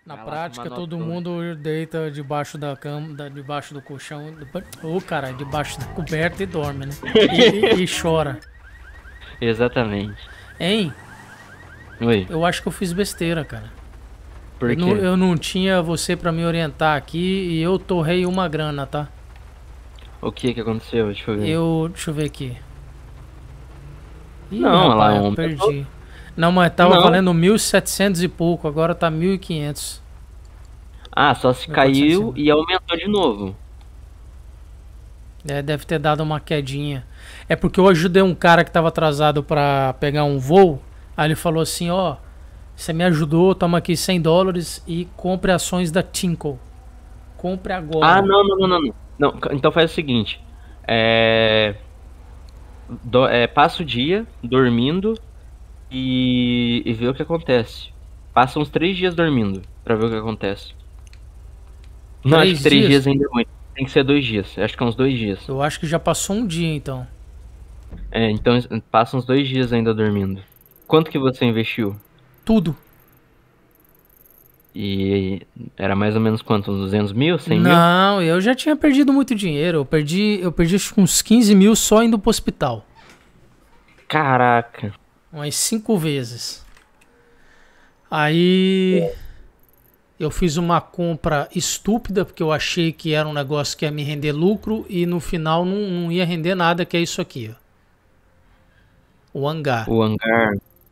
Na Vai lá prática, tomar todo nota. mundo deita debaixo da cama, debaixo do colchão, ô cara, debaixo da coberta e dorme, né? E chora. Exatamente. Hein? Oi, Eu acho que eu fiz besteira, cara. por quê? Eu não tinha você pra me orientar aqui e eu torrei uma grana, tá? O que que aconteceu? Deixa eu ver. Deixa eu ver aqui. Ih, Não, ela rapaz, eu aumentou. perdi. Não, mas tava Não. valendo 1.700 e pouco, agora tá 1.500. Ah, só se 1.400 caiu e aumentou de novo. É, deve ter dado uma quedinha. É porque eu ajudei um cara que tava atrasado pra pegar um voo. Aí ele falou assim, ó, você me ajudou, toma aqui $100 e compre ações da Tinkle. Compre Ah, agora. não, não, não, não, não. Não, então faz o seguinte. É, passa o dia dormindo e vê o que acontece. Passa uns 3 dias dormindo pra ver o que acontece. Não, acho que 3 dias $3? ainda é muito. Tem que ser 2 dias. Acho que é uns 2 dias. Eu acho que já passou um dia então. É, então passa uns 2 dias ainda dormindo. Quanto que você investiu? Tudo. E era mais ou menos quanto? Uns 200 mil? 100 mil? Não, eu já tinha perdido muito dinheiro. Eu perdi acho que uns 15 mil só indo pro hospital. Caraca. Umas 5 vezes. Aí eu fiz uma compra estúpida, porque eu achei que era um negócio que ia me render lucro e no final não ia render nada, que é isso aqui, ó. O hangar. O hangar.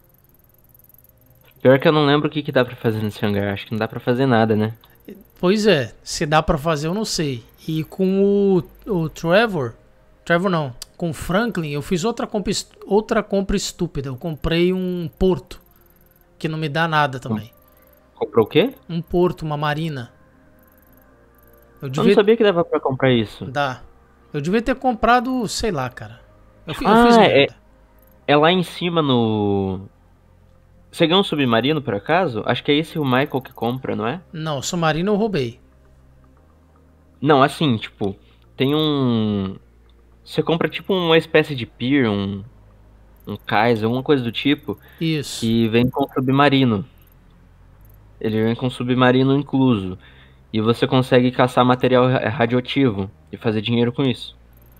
Pior que eu não lembro o que que dá pra fazer nesse hangar. Acho que não dá pra fazer nada, né? Pois é, se dá pra fazer eu não sei. E com o Trevor, Trevor não, com o Franklin eu fiz outra compra estúpida. Eu comprei um porto, que não me dá nada também. Comprou o quê? Um porto, uma marina. Eu Eu não devia sabia que dava pra comprar isso. dar. Eu devia ter comprado, sei lá, cara. Eu fiz Ah, é, merda. é lá em cima no. Você ganhou um submarino por acaso? Acho que é esse o Michael que compra, não é? Não, submarino eu roubei. Não, assim, tipo, tem um. Você compra tipo uma espécie de pier, um cais, alguma coisa do tipo, Isso. que vem com submarino. Ele vem com submarino incluso. E você consegue caçar material radioativo e fazer dinheiro com isso.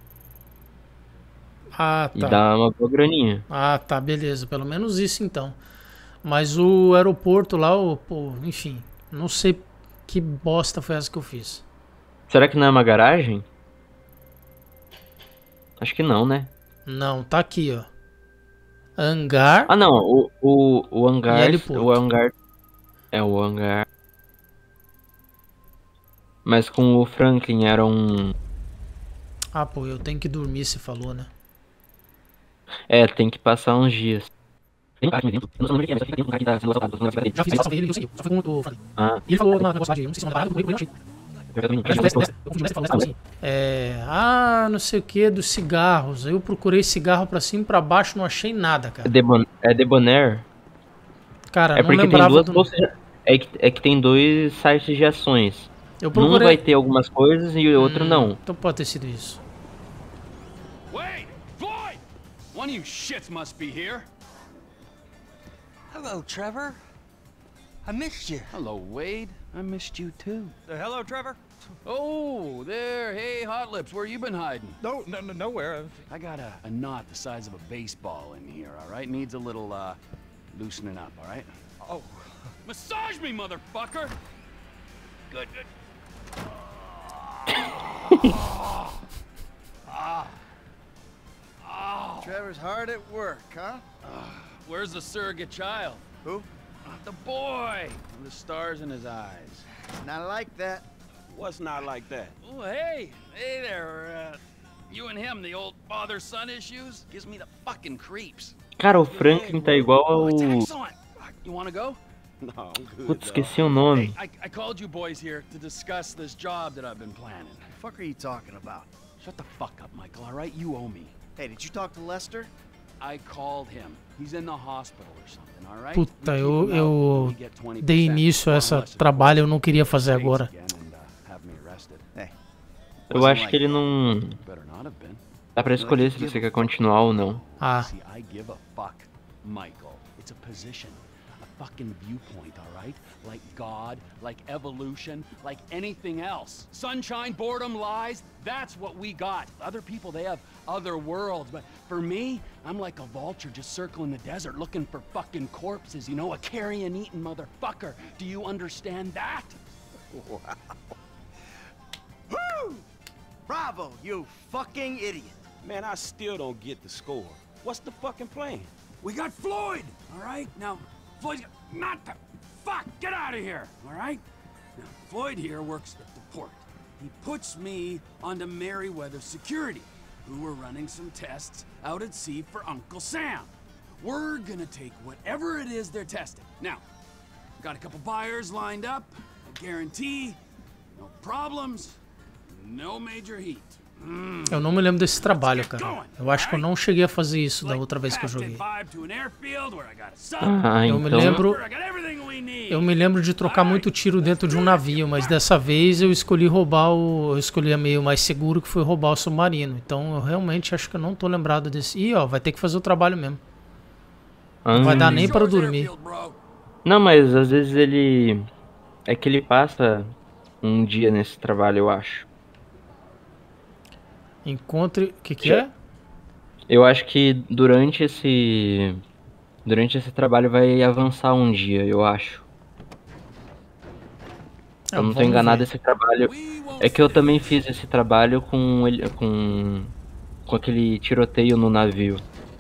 Ah, E tá. dá uma boa graninha. Ah, tá, beleza. Pelo menos isso então. Mas o aeroporto lá, pô, enfim, não sei que bosta foi essa que eu fiz. Será que não é uma garagem? Acho que não, né? Não, tá aqui, ó. Hangar Ah, não. e O heliporto. hangar é o hangar. Mas com o Franklin era um. Ah, pô, eu tenho que dormir, se falou, né? É, tem que passar uns dias. Tem um cara aqui dentro. Eu não sei o nome dele, mas tem um cara que tá sendo assaltado. Já fiz, salvei ele e eu segui. Só foi com o Franklin. Ah, E ele falou uma negócio lá de, eu não sei se é uma parada, eu procurei, eu achei. eu também não. Aliás, foi o Lester, eu confundi o Lester, falou assim. Não sei o que, dos cigarros. Aí eu procurei cigarro pra cima e pra baixo, não achei nada, cara. É Debonair? Cara, É não porque tem lembrava duas do. bolsas. É que tem dois sites de ações. Eu Num vai procurei. ter algumas coisas e o outro não. Então pode ter sido isso. Wait! Floyd! One of you shits must be here. Hello, Trevor. I missed you. Hello, Wade. I missed you too. Hello, Trevor. Oh, there. Hey, Hot Lips, where you been hiding? No, nowhere. I got a knot the size of a baseball in here, all right? Needs a little, loosening up, all right? Oh, Massage me, motherfucker! Good, good. Trevor's hard at work, huh? Where's the surrogate child? Who? The boy! With the stars in his eyes. Not like that. What's not like that? Oh, hey! Hey there, you and him, the old father-son issues? Gives me the fucking creeps. Cara, o Franklin tá igual Oh, it's ao. excellent! You wanna go? No, I'm good. Putz, dog. esqueci o Hey, nome. I called you boys here to discuss this job that I've been planning. The fuck are you talking about? Shut the fuck up, Michael, all right? You owe me. Hey, did you talk to Lester? I called him. He's in the hospital or something, all right? Puta, We keep eu, him out, eu we get 20%, dei início a esse unless, of trabalho, eu course, não queria fazer he agora. again and, have me arrested. Hey, Eu acho que ele não. Better not have been. Dá pra escolher se você quer continuar ou não. Ah, See, I give a fuck, Michael. It's a position, a fucking viewpoint, all right? Like God, like evolution, like anything else. Sunshine, boredom, lies, that's what we got. Other people, they have other worlds, but for me, I'm like a vulture just circling the desert looking for fucking corpses, you know, a carrion-eating motherfucker. Do you understand that? Wow. Woo! Bravo, you fucking idiot. Man, I still don't get the score. What's the fucking plan? We got Floyd, all right? Now, Floyd's not the... Fuck, get out of here, all right? Now, Floyd here works at the port. He puts me onto Merryweather Security, who were running some tests out at sea for Uncle Sam. We're gonna take whatever it is they're testing. Now, got a couple buyers lined up, I guarantee, no problems, no major heat. Eu não me lembro desse trabalho, cara. Eu acho que eu não cheguei a fazer isso da outra vez que eu joguei. Eu me lembro de trocar muito tiro dentro de um navio, mas dessa vez eu escolhi roubar eu escolhi a meio mais seguro, que foi roubar o submarino. Então eu realmente acho que eu não tô lembrado desse. Ih, ó, vai ter que fazer o trabalho mesmo. Não vai dar nem para dormir. Não, mas às vezes ele... É que ele passa um dia nesse trabalho, eu acho. Encontre... O que é? Eu acho que durante esse trabalho vai avançar um dia, eu acho. Eu não tô enganado, esse trabalho... É que eu também fiz esse trabalho com aquele tiroteio no navio.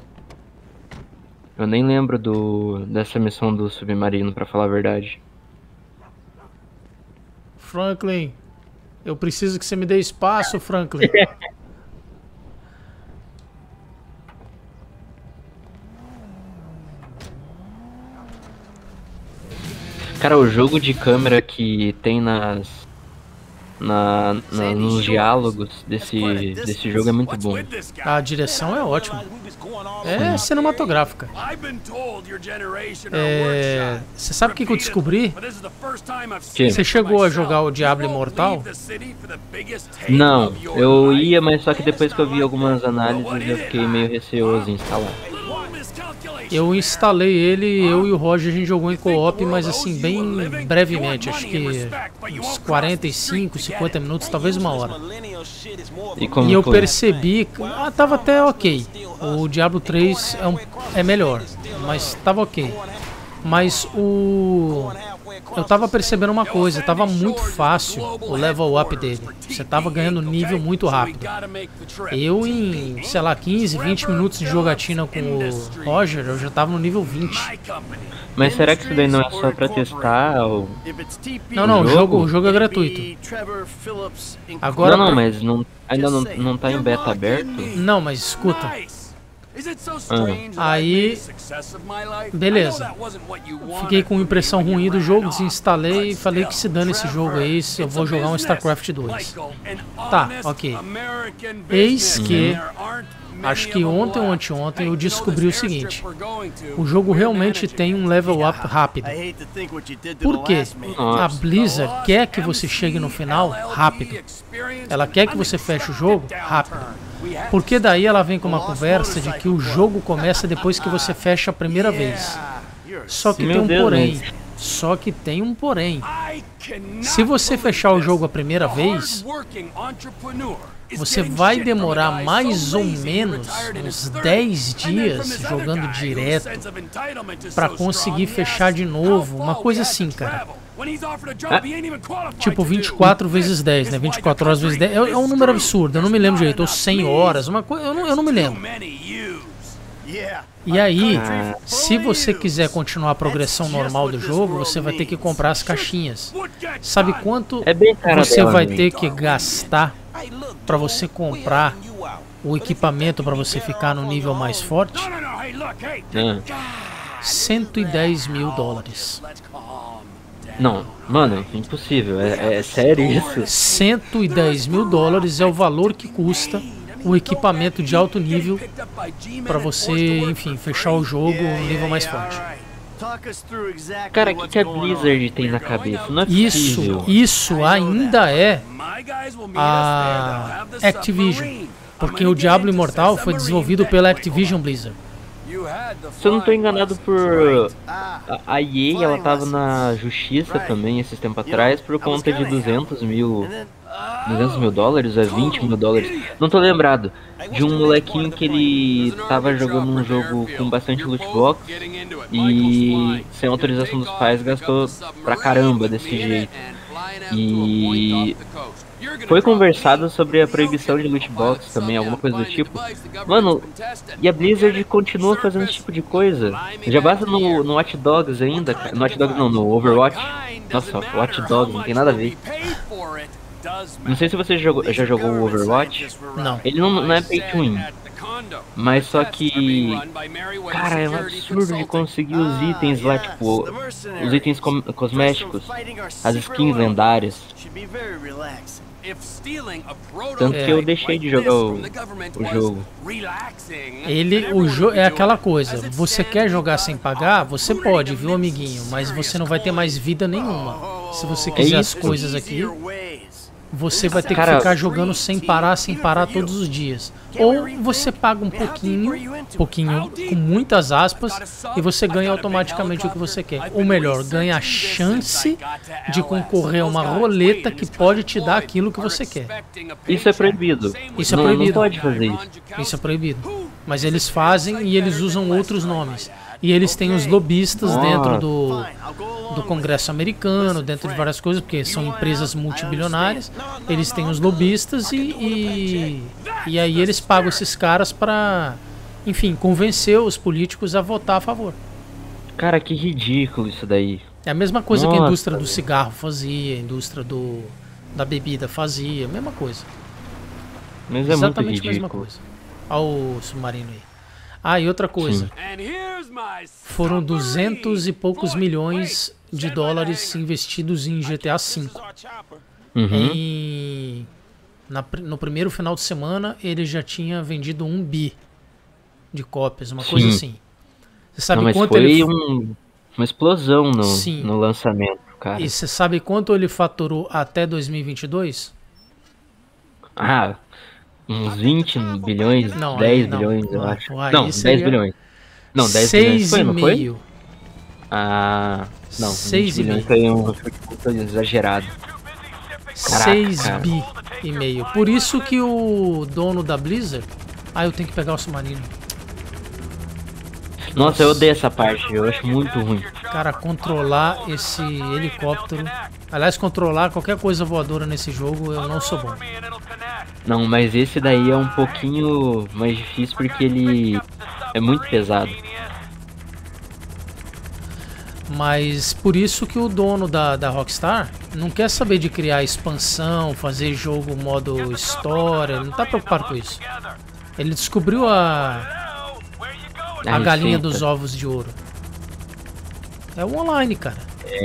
Eu nem lembro dessa missão do submarino, pra falar a verdade. Franklin, eu preciso que você me dê espaço, Franklin. Cara, o jogo de câmera que tem nos diálogos desse jogo é muito bom. A direção é ótima. É cinematográfica. Você sabe o que eu descobri? Você chegou a jogar o Diablo Immortal? Não, eu ia, mas só que depois que eu vi algumas análises eu fiquei meio receoso em instalar. Eu instalei ele, eu e o Roger, a gente jogou em co-op, mas assim, bem brevemente, acho que uns 45, 50 minutos, talvez uma hora. E eu percebi que tava até ok. O Diablo 3 é melhor, mas tava ok. Mas eu tava percebendo uma coisa, tava muito fácil o level up dele. Você tava ganhando nível muito rápido. Eu em, sei lá, 15, 20 minutos de jogatina com o Roger, eu já tava no nível 20. Mas será que isso daí não é só pra testar? Ou... Não, o jogo é gratuito. Agora não, mas ainda não tá em beta aberto? Não, mas escuta. Aí, beleza. Fiquei com impressão ruim do jogo, desinstalei e falei que se dane esse jogo aí, eu vou jogar um StarCraft 2. Tá, ok. Eis que, acho que ontem ou anteontem, eu descobri o seguinte. O jogo realmente tem um level up rápido. Por quê? A Blizzard quer que você chegue no final rápido. Ela quer que você feche o jogo rápido. Porque daí ela vem com uma conversa de que o jogo começa depois que você fecha a primeira vez. Só que tem um porém. Só que tem um porém. Se você fechar o jogo a primeira vez, você vai demorar mais ou menos uns 10 dias jogando direto para conseguir fechar de novo. Uma coisa assim, cara. Tipo 24 vezes 10, né? 24 horas vezes 10 é um número absurdo, eu não me lembro direito. Ou 100 horas, uma coisa, eu não me lembro. E aí, se você quiser continuar a progressão normal do jogo, você vai ter que comprar as caixinhas. Sabe quanto você vai ter que gastar para você comprar o equipamento para você ficar no nível mais forte? $110 mil. Não, mano, impossível, é sério isso? $110 mil é o valor que custa o equipamento de alto nível para você, enfim, fechar o jogo no nível mais forte. Cara, o que a Blizzard tem na cabeça? Não é possível. Isso ainda é a Activision, porque o Diablo Immortal foi desenvolvido pela Activision Blizzard. Se eu não tô enganado por... A EA, ela tava na justiça também esses tempos atrás por conta de 200 mil dólares, 20 mil dólares. Não tô lembrado. De um molequinho que ele tava jogando um jogo com bastante loot box e sem autorização dos pais gastou pra caramba desse jeito. E foi conversado sobre a proibição de loot box também, alguma coisa do tipo. Mano, e a Blizzard continua fazendo esse tipo de coisa. Já basta no Watch Dogs ainda, no Watch Dogs não, no Overwatch. Nossa, Watch Dogs não tem nada a ver. Não sei se você já jogou o Overwatch. Não. Ele não é pay to win. Mas só que... Cara, é um absurdo de conseguir os itens lá, tipo... Os itens cosméticos. As skins lendárias. Tanto que eu deixei de jogar o jogo. O jogo é aquela coisa. Você quer jogar sem pagar? Você pode, viu, amiguinho? Mas você não vai ter mais vida nenhuma. Se você quiser as coisas aqui... Você vai ter que ficar jogando sem parar todos os dias. Ou você paga um pouquinho, com muitas aspas, e você ganha automaticamente o que você quer. Ou melhor, ganha a chance de concorrer a uma roleta que pode te dar aquilo que você quer. Isso é proibido. Isso é proibido. Não pode fazer isso. Isso é proibido. Mas eles fazem e eles usam outros nomes. E eles têm os lobistas dentro do Congresso americano, dentro de várias coisas, porque são empresas multibilionárias. Eles têm os lobistas e aí eles pagam esses caras pra, enfim, convencer os políticos a votar a favor. Cara, que ridículo isso daí. É a mesma coisa que a indústria do cigarro fazia, a indústria da bebida fazia, a mesma coisa. Mas é exatamente muito ridículo. A mesma coisa. Olha o submarino aí. Ah, e outra coisa. Foram 200 e poucos milhões de dólares investidos em GTA V. Uhum. No primeiro final de semana, ele já tinha vendido 1 bi de cópias, uma coisa assim. Você sabe mas quanto foi ele... uma explosão no lançamento, cara. E você sabe quanto ele faturou até 2022? Ah, uns 20 bilhões, Não, 10 não, bilhões, eu não, acho. aí Não, 10 seria bilhões. Não, 10 bilhões foi, não foi? 6,5. Ah, não, 6 20 bilhões foi um chute exagerado. 6 bi e meio. Por isso que o dono da Blizzard... Ah, eu tenho que pegar o submarino. Nossa, eu odeio essa parte, eu acho muito ruim. Cara, controlar esse helicóptero... Aliás, controlar qualquer coisa voadora nesse jogo, eu não sou bom. Não, mas esse daí é um pouquinho mais difícil porque ele é muito pesado. Mas por isso que o dono da Rockstar não quer saber de criar expansão, fazer jogo modo história, ele não tá preocupado com isso. Ele descobriu a galinha dos ovos de ouro. É o online, cara.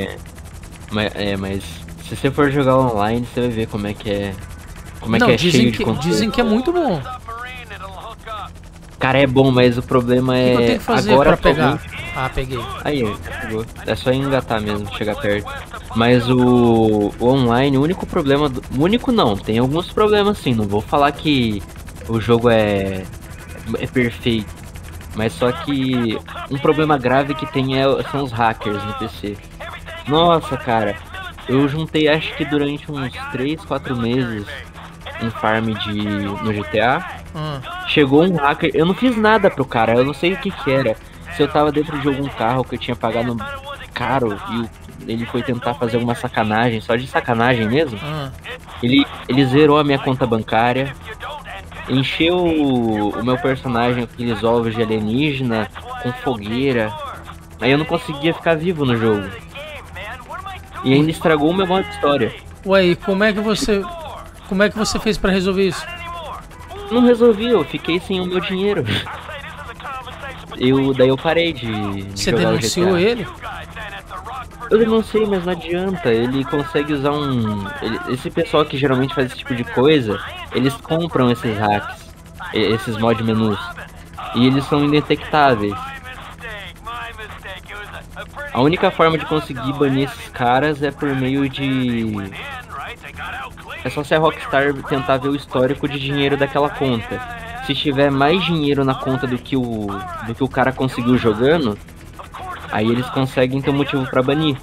Mas se você for jogar online, você vai ver como é que é. Como é não, que é cheio de conteúdo. dizem que é muito bom. Cara, é bom, mas o problema é. O que eu tenho que fazer agora pra pegar? Ah, peguei. Aí, pegou. É só engatar mesmo, chegar perto. Mas o online, o único problema. O único não, tem alguns problemas sim. Não vou falar que o jogo é perfeito. Mas só que um problema grave que tem são os hackers no PC. Nossa, cara. Eu juntei acho que durante uns 3, 4 meses um farm no GTA. Chegou um hacker, eu não fiz nada pro cara, eu não sei o que era. Se eu tava dentro de algum carro que eu tinha pagado caro e ele foi tentar fazer alguma sacanagem, só de sacanagem mesmo. Ele zerou a minha conta bancária, encheu o meu personagem com aqueles ovos de alienígena, com fogueira. Aí eu não conseguia ficar vivo no jogo. E ainda estragou o meu modo de história. Ué, e como é que você fez pra resolver isso? Não resolvi, eu fiquei sem o meu dinheiro. Daí eu parei de Você jogar denunciou o GTA. ele? Eu denunciei, mas não adianta. Ele consegue usar esse pessoal que geralmente faz esse tipo de coisa, eles compram esses hacks, esses mod menus, e eles são indetectáveis. A única forma de conseguir banir esses caras é por meio de... É só se a Rockstar tentar ver o histórico de dinheiro daquela conta. se tiver mais dinheiro na conta do que o cara conseguiu jogando, aí eles conseguem ter um motivo pra banir.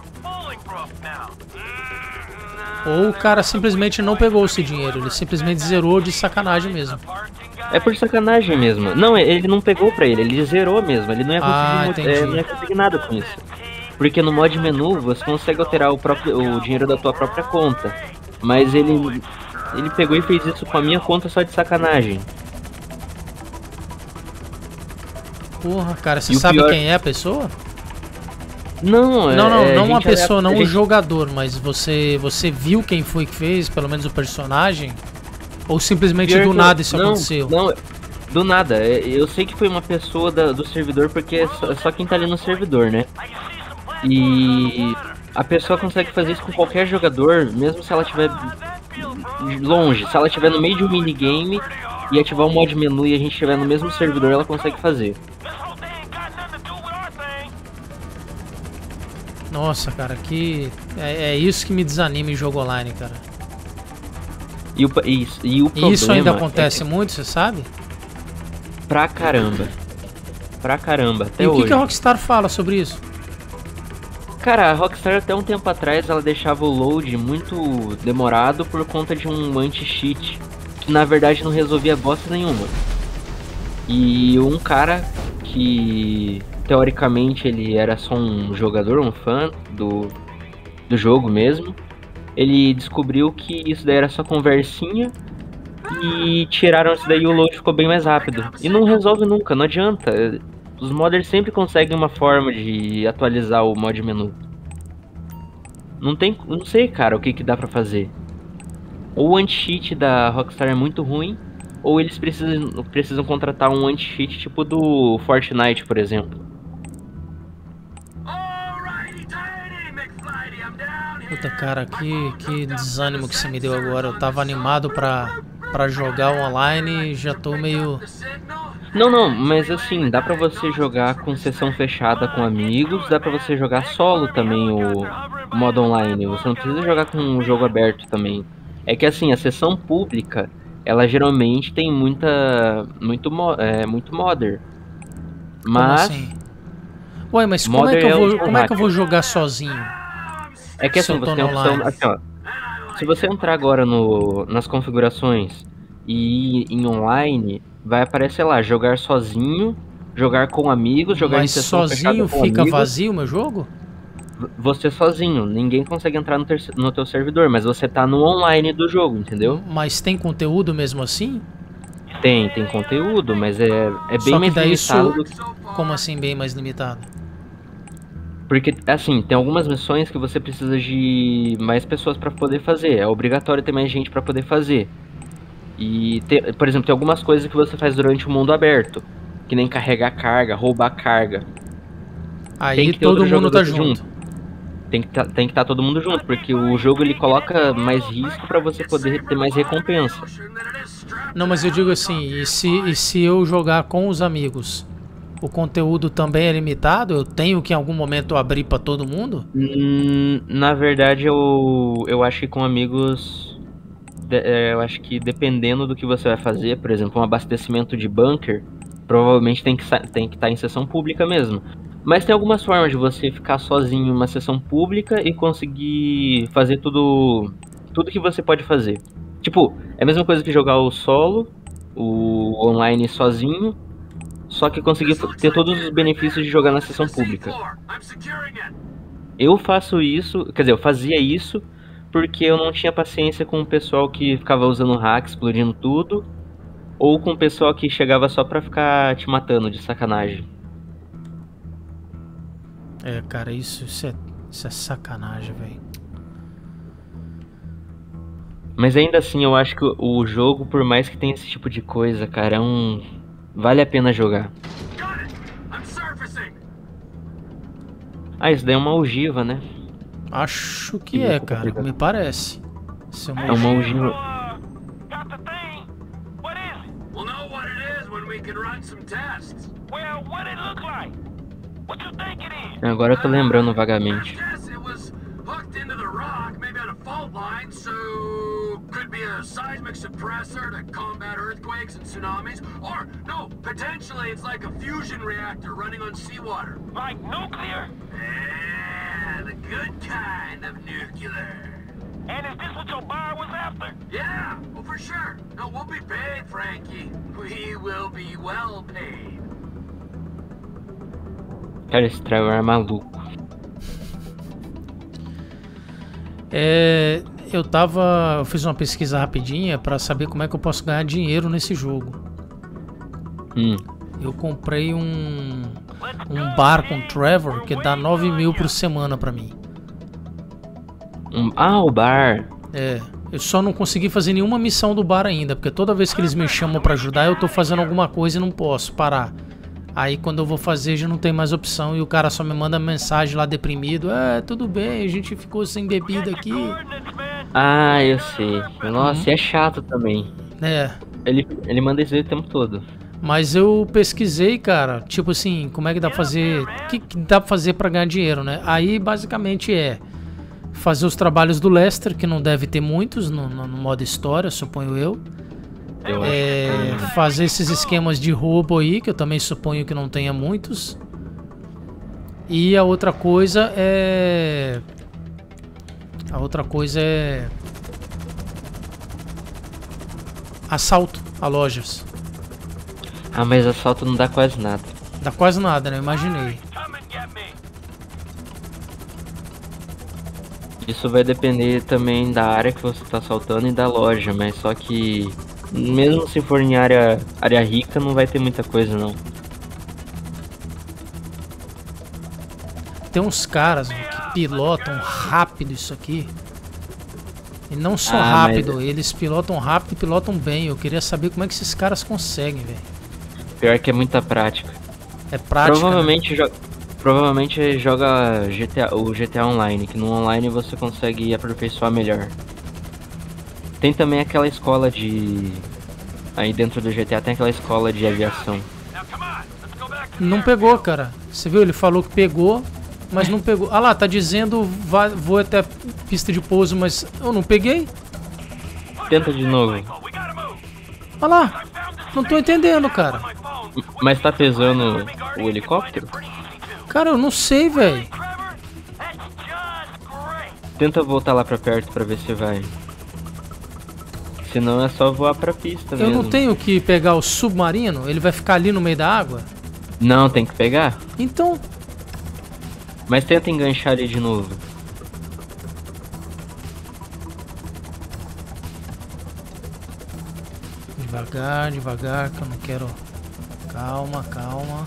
Ou o cara simplesmente não pegou esse dinheiro, ele simplesmente zerou de sacanagem mesmo. É por sacanagem mesmo. Não, ele não pegou pra ele zerou mesmo. Ele não ia conseguir, não ia conseguir nada com isso. Porque no mod menu você consegue alterar o dinheiro da tua própria conta. Mas ele pegou e fez isso com a minha conta só de sacanagem. Porra, cara, você sabe quem é a pessoa? Não, não a pessoa, não o jogador, mas você viu quem foi que fez, pelo menos o personagem? Ou simplesmente do nada isso aconteceu? Não, do nada. Eu sei que foi uma pessoa do servidor, porque é só quem tá ali no servidor, né? E a pessoa consegue fazer isso com qualquer jogador, mesmo se ela estiver longe. Se ela estiver no meio de um minigame e ativar o mod menu e a gente estiver no mesmo servidor, ela consegue fazer. Nossa, cara, é isso que me desanima em jogo online, cara. E o problema isso ainda acontece muito, você sabe? Pra caramba. Até e hoje. O que a Rockstar fala sobre isso? Cara, a Rockstar até um tempo atrás ela deixava o load muito demorado por conta de um anti-cheat, que na verdade não resolvia bosta nenhuma. E um cara que teoricamente ele era só um jogador, um fã do jogo mesmo, ele descobriu que isso daí era só conversinha e tiraram isso daí e o load ficou bem mais rápido. E não resolve nunca, não adianta. Os modders sempre conseguem uma forma de atualizar o mod menu. Não sei, cara, o que dá pra fazer. Ou o anti-cheat da Rockstar é muito ruim, ou eles precisam contratar um anti-cheat tipo do Fortnite, por exemplo. Puta, cara, que desânimo que você me deu agora. Eu tava animado pra jogar online e já tô meio... Não, mas assim, dá pra você jogar com sessão fechada com amigos, dá pra você jogar solo também o modo online. Você não precisa jogar com um jogo aberto também. É que assim, a sessão pública, ela geralmente tem muito modder. Mas... Como assim? Ué, mas como é que eu vou jogar sozinho? É que assim, você tem a opção, assim, ó, se você entrar agora nas configurações e ir em online, vai aparecer lá, jogar sozinho, jogar com amigos, jogar em sessão fechada com amigos. Sozinho fica vazio o meu jogo? Você sozinho, ninguém consegue entrar no teu servidor, mas você tá no online do jogo, entendeu? Mas tem conteúdo mesmo assim? Tem conteúdo, mas é bem mais limitado. Como assim bem mais limitado? Porque, assim, tem algumas missões que você precisa de mais pessoas pra poder fazer. É obrigatório ter mais gente pra poder fazer. E, por exemplo, tem algumas coisas que você faz durante o mundo aberto. Que nem carregar carga, roubar carga. Aí todo mundo tá junto. Tem que estar todo mundo junto, porque o jogo ele coloca mais risco pra você poder ter mais recompensa. Não, mas eu digo assim, e se eu jogar com os amigos, o conteúdo também é limitado? Eu tenho que em algum momento abrir pra todo mundo? Na verdade, eu acho que com amigos, eu acho que dependendo do que você vai fazer, por exemplo, um abastecimento de bunker, provavelmente tem que estar em sessão pública mesmo. Mas tem algumas formas de você ficar sozinho em uma sessão pública e conseguir fazer tudo que você pode fazer. Tipo, é a mesma coisa que jogar o solo, o online sozinho, só que conseguir ter todos os benefícios de jogar na sessão pública. Eu faço isso, quer dizer, eu fazia isso porque eu não tinha paciência com o pessoal que ficava usando hack, explodindo tudo, ou com o pessoal que chegava só pra ficar te matando de sacanagem. É, cara, isso é sacanagem, velho. Mas ainda assim, eu acho que o jogo, por mais que tenha esse tipo de coisa, cara, vale a pena jogar. Ah, isso daí é uma ogiva, né? Acho que é, cara. Me parece. É uma ogiva. Agora eu tô lembrando vagamente. could be a seismic suppressor to combat earthquakes and tsunamis, or no, potentially it's like a fusion reactor running on seawater. Like nuclear? Yeah, the good kind of nuclear. And is this what your buyer was after? Yeah, well for sure. No, we'll be paid, Frankie. We will be well paid. Cara, esse Trevor é maluco. Eu fiz uma pesquisa rapidinha pra saber como é que eu posso ganhar dinheiro nesse jogo. Eu comprei um bar com Trevor que dá 9 mil por semana pra mim. O bar. Eu só não consegui fazer nenhuma missão do bar ainda, porque toda vez que eles me chamam pra ajudar eu tô fazendo alguma coisa e não posso parar. Aí quando eu vou fazer já não tem mais opção e o cara só me manda mensagem lá deprimido. Tudo bem, a gente ficou sem bebida aqui. Ah, eu sei. Nossa, e é chato também. Ele manda isso aí o tempo todo. Mas eu pesquisei, cara, tipo assim, como é que dá pra fazer... O que dá pra fazer pra ganhar dinheiro, né? Aí basicamente fazer os trabalhos do Lester, que não deve ter muitos no modo história, suponho eu. Fazer esses esquemas de roubo aí, que eu também suponho que não tenha muitos. E a outra coisa é... assalto a lojas. Ah, mas assalto não dá quase nada. Dá quase nada, né? Eu imaginei. Isso vai depender também da área que você tá assaltando e da loja, mas só que... Mesmo se for em área rica, não vai ter muita coisa, não. Tem uns caras que pilotam rápido isso aqui. E não só rápido, eles pilotam rápido e pilotam bem. Eu queria saber como é que esses caras conseguem, velho. Pior que é muita prática. É prática, Provavelmente joga o GTA Online, que no online você consegue aperfeiçoar melhor. Tem também aquela escola de... Aí dentro do GTA tem aquela escola de aviação. Não pegou, cara. Você viu? Ele falou que pegou, mas não pegou. Ah lá, tá dizendo vou até a pista de pouso, mas eu não peguei. Tenta de novo. Ah lá, não tô entendendo, cara. Mas tá pesando o helicóptero? Cara, eu não sei, velho. Tenta voltar lá pra perto pra ver se vai. Senão é só voar pra pista mesmo. Eu não tenho que pegar o submarino? Ele vai ficar ali no meio da água? Não, tem que pegar. Então... Mas tenta enganchar ele de novo. Devagar, devagar, que eu não quero... Calma, calma.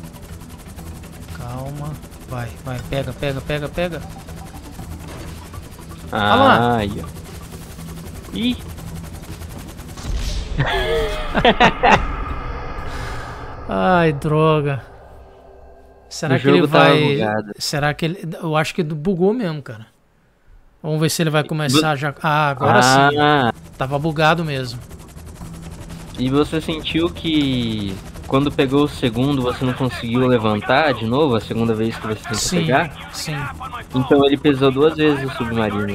Calma. Vai, vai, pega, pega, pega, pega. Ah, aí, ó. Ih! Ai, droga. Será que ele vai... Será que ele... Eu acho que bugou mesmo, cara. Vamos ver se ele vai começar já... Ah, agora sim. Tava bugado mesmo. E você sentiu que... Quando pegou o segundo, você não conseguiu levantar de novo? A segunda vez que você tentou pegar? Sim. Então ele pesou 2 vezes o submarino.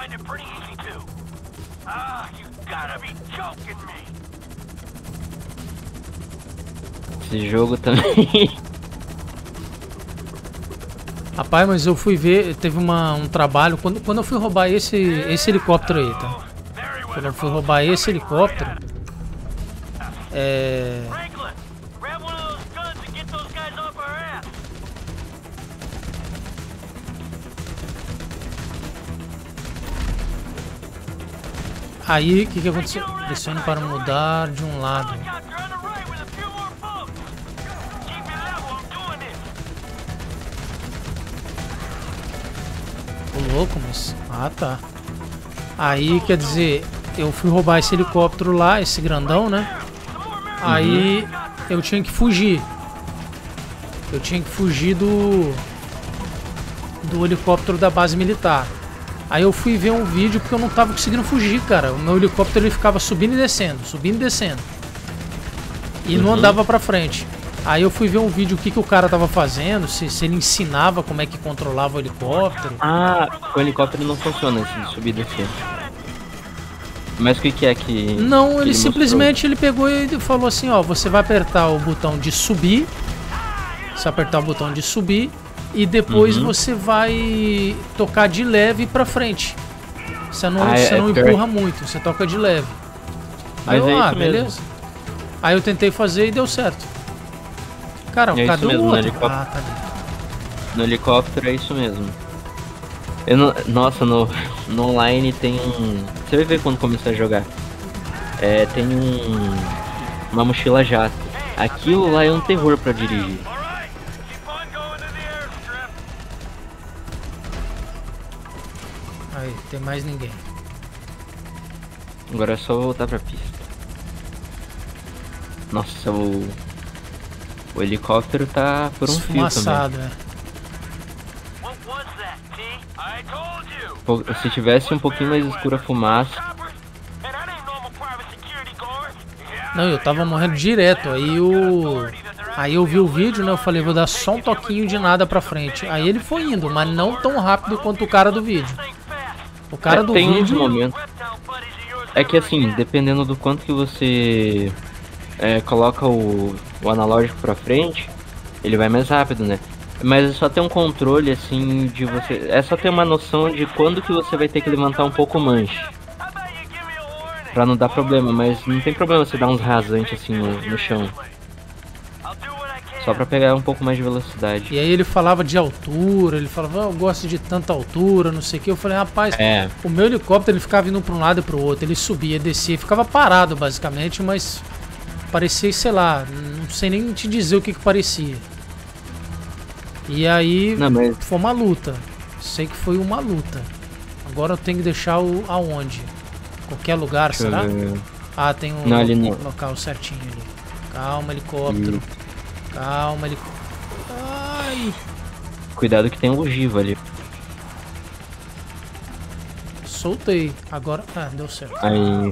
Esse jogo também... Rapaz, mas eu fui ver, teve um trabalho, quando eu fui roubar esse helicóptero aí, tá? Quando eu fui roubar esse helicóptero, aí, o que aconteceu? Pressione para mudar de um lado. Ô louco, mas... Ah, tá. Aí, quer dizer, eu fui roubar esse helicóptero lá, esse grandão, né? Aí, eu tinha que fugir. Eu tinha que fugir do helicóptero da base militar. Aí eu fui ver um vídeo porque eu não tava conseguindo fugir, cara. O meu helicóptero ele ficava subindo e descendo, subindo e descendo. E não andava pra frente. Aí eu fui ver um vídeo o que o cara tava fazendo, se ele ensinava como é que controlava o helicóptero. Ah, o helicóptero não funciona assim, de subir e descer. Mas o que é que... Não, ele que simplesmente ele pegou e falou assim, ó, você vai apertar o botão de subir. Você apertar o botão de subir e depois você vai tocar de leve pra frente. Você não, não empurra muito, você toca de leve. Aí eu, beleza. Aí eu tentei fazer e deu certo. Cara, cadê o outro? Ah, tá ali. No helicóptero é isso mesmo. Nossa, no online tem um... Você vai ver quando começar a jogar. Tem uma mochila jato. Aquilo lá é um terror pra dirigir. Aí, tem mais ninguém. Agora é só voltar pra pista. Nossa, o helicóptero tá por um fio também. Se tivesse um pouquinho mais escura a fumaça. Não, eu tava morrendo direto. Aí eu vi o vídeo, né? Eu falei, vou dar só um toquinho de nada pra frente. Aí ele foi indo, mas não tão rápido quanto o cara do vídeo. O cara do tem vídeo... uns momentos. É que assim, dependendo do quanto que você coloca o analógico pra frente, ele vai mais rápido, né? Mas é só ter um controle assim de você. É só ter uma noção de quando que você vai ter que levantar um pouco o manche. Pra não dar problema, mas não tem problema você dar uns rasantes assim no chão. Só pra pegar um pouco mais de velocidade. E aí ele falava de altura, ele falava, eu gosto de tanta altura, não sei o que. Eu falei, rapaz, o meu helicóptero ele ficava indo pra um lado e pro outro. Ele subia, descia, ficava parado basicamente, mas parecia, sei lá, não sei nem te dizer o que parecia. E aí foi uma luta. Sei que foi uma luta. Agora eu tenho que deixar aonde? Qualquer lugar, será? Ah, tem um local certinho ali. Calma, helicóptero. Calma, helicóptero. Ai! Cuidado que tem um ogiva ali. Soltei. Agora... Ah, deu certo. Aí...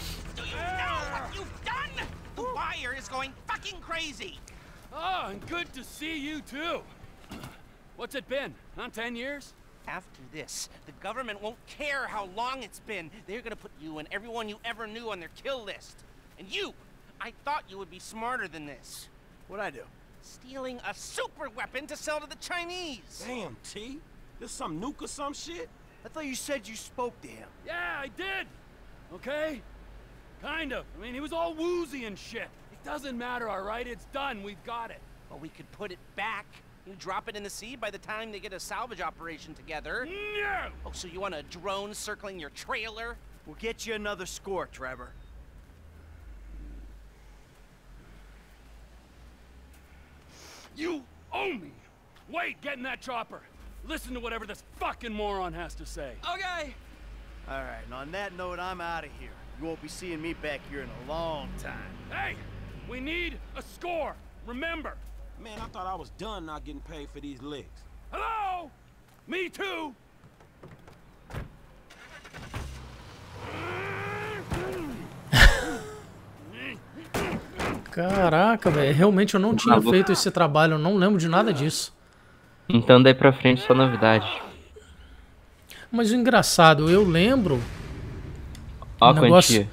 Oh, and good to see you too. What's it been? 10 years? After this, the government won't care how long it's been. They're gonna put you and everyone you ever knew on their kill list. And you! I thought you would be smarter than this. What'd I do? Stealing a super weapon to sell to the Chinese! Damn, T. This some nuke or some shit? I thought you said you spoke to him. Yeah, I did. Okay? Kind of. I mean, he was all woozy and shit. It doesn't matter, alright? It's done. We've got it. Well, we could put it back. You drop it in the sea by the time they get a salvage operation together. No! Oh, so you want a drone circling your trailer? We'll get you another score, Trevor. You owe me! Wait, get in that chopper. Listen to whatever this fucking moron has to say. Okay! Alright, and on that note, I'm out of here. You won't be seeing me back here in a long time. Hey! We need a score! Remember! Man, I thought I was done not getting paid for these licks. Hello? Me too! Caraca, velho. Realmente eu não tinha feito esse trabalho. Eu não lembro de nada disso. Então daí pra frente só novidade. Mas o engraçado, eu lembro... Ó a quantia.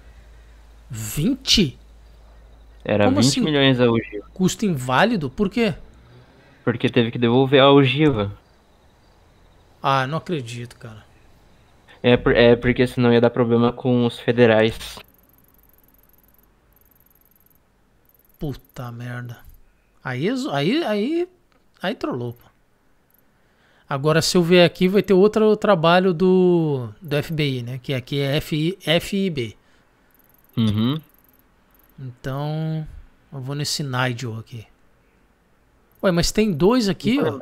20? Era Como 20 assim? milhões a ogiva. Custo inválido? Por quê? Porque teve que devolver a ogiva. Ah, não acredito, cara. É porque senão ia dar problema com os federais. Puta merda. Aí trollou, pô. Agora se eu ver aqui vai ter outro trabalho do FBI, né? Que aqui é FIB. Uhum. Então eu vou nesse Nigel aqui. Ué, mas tem dois aqui, ó.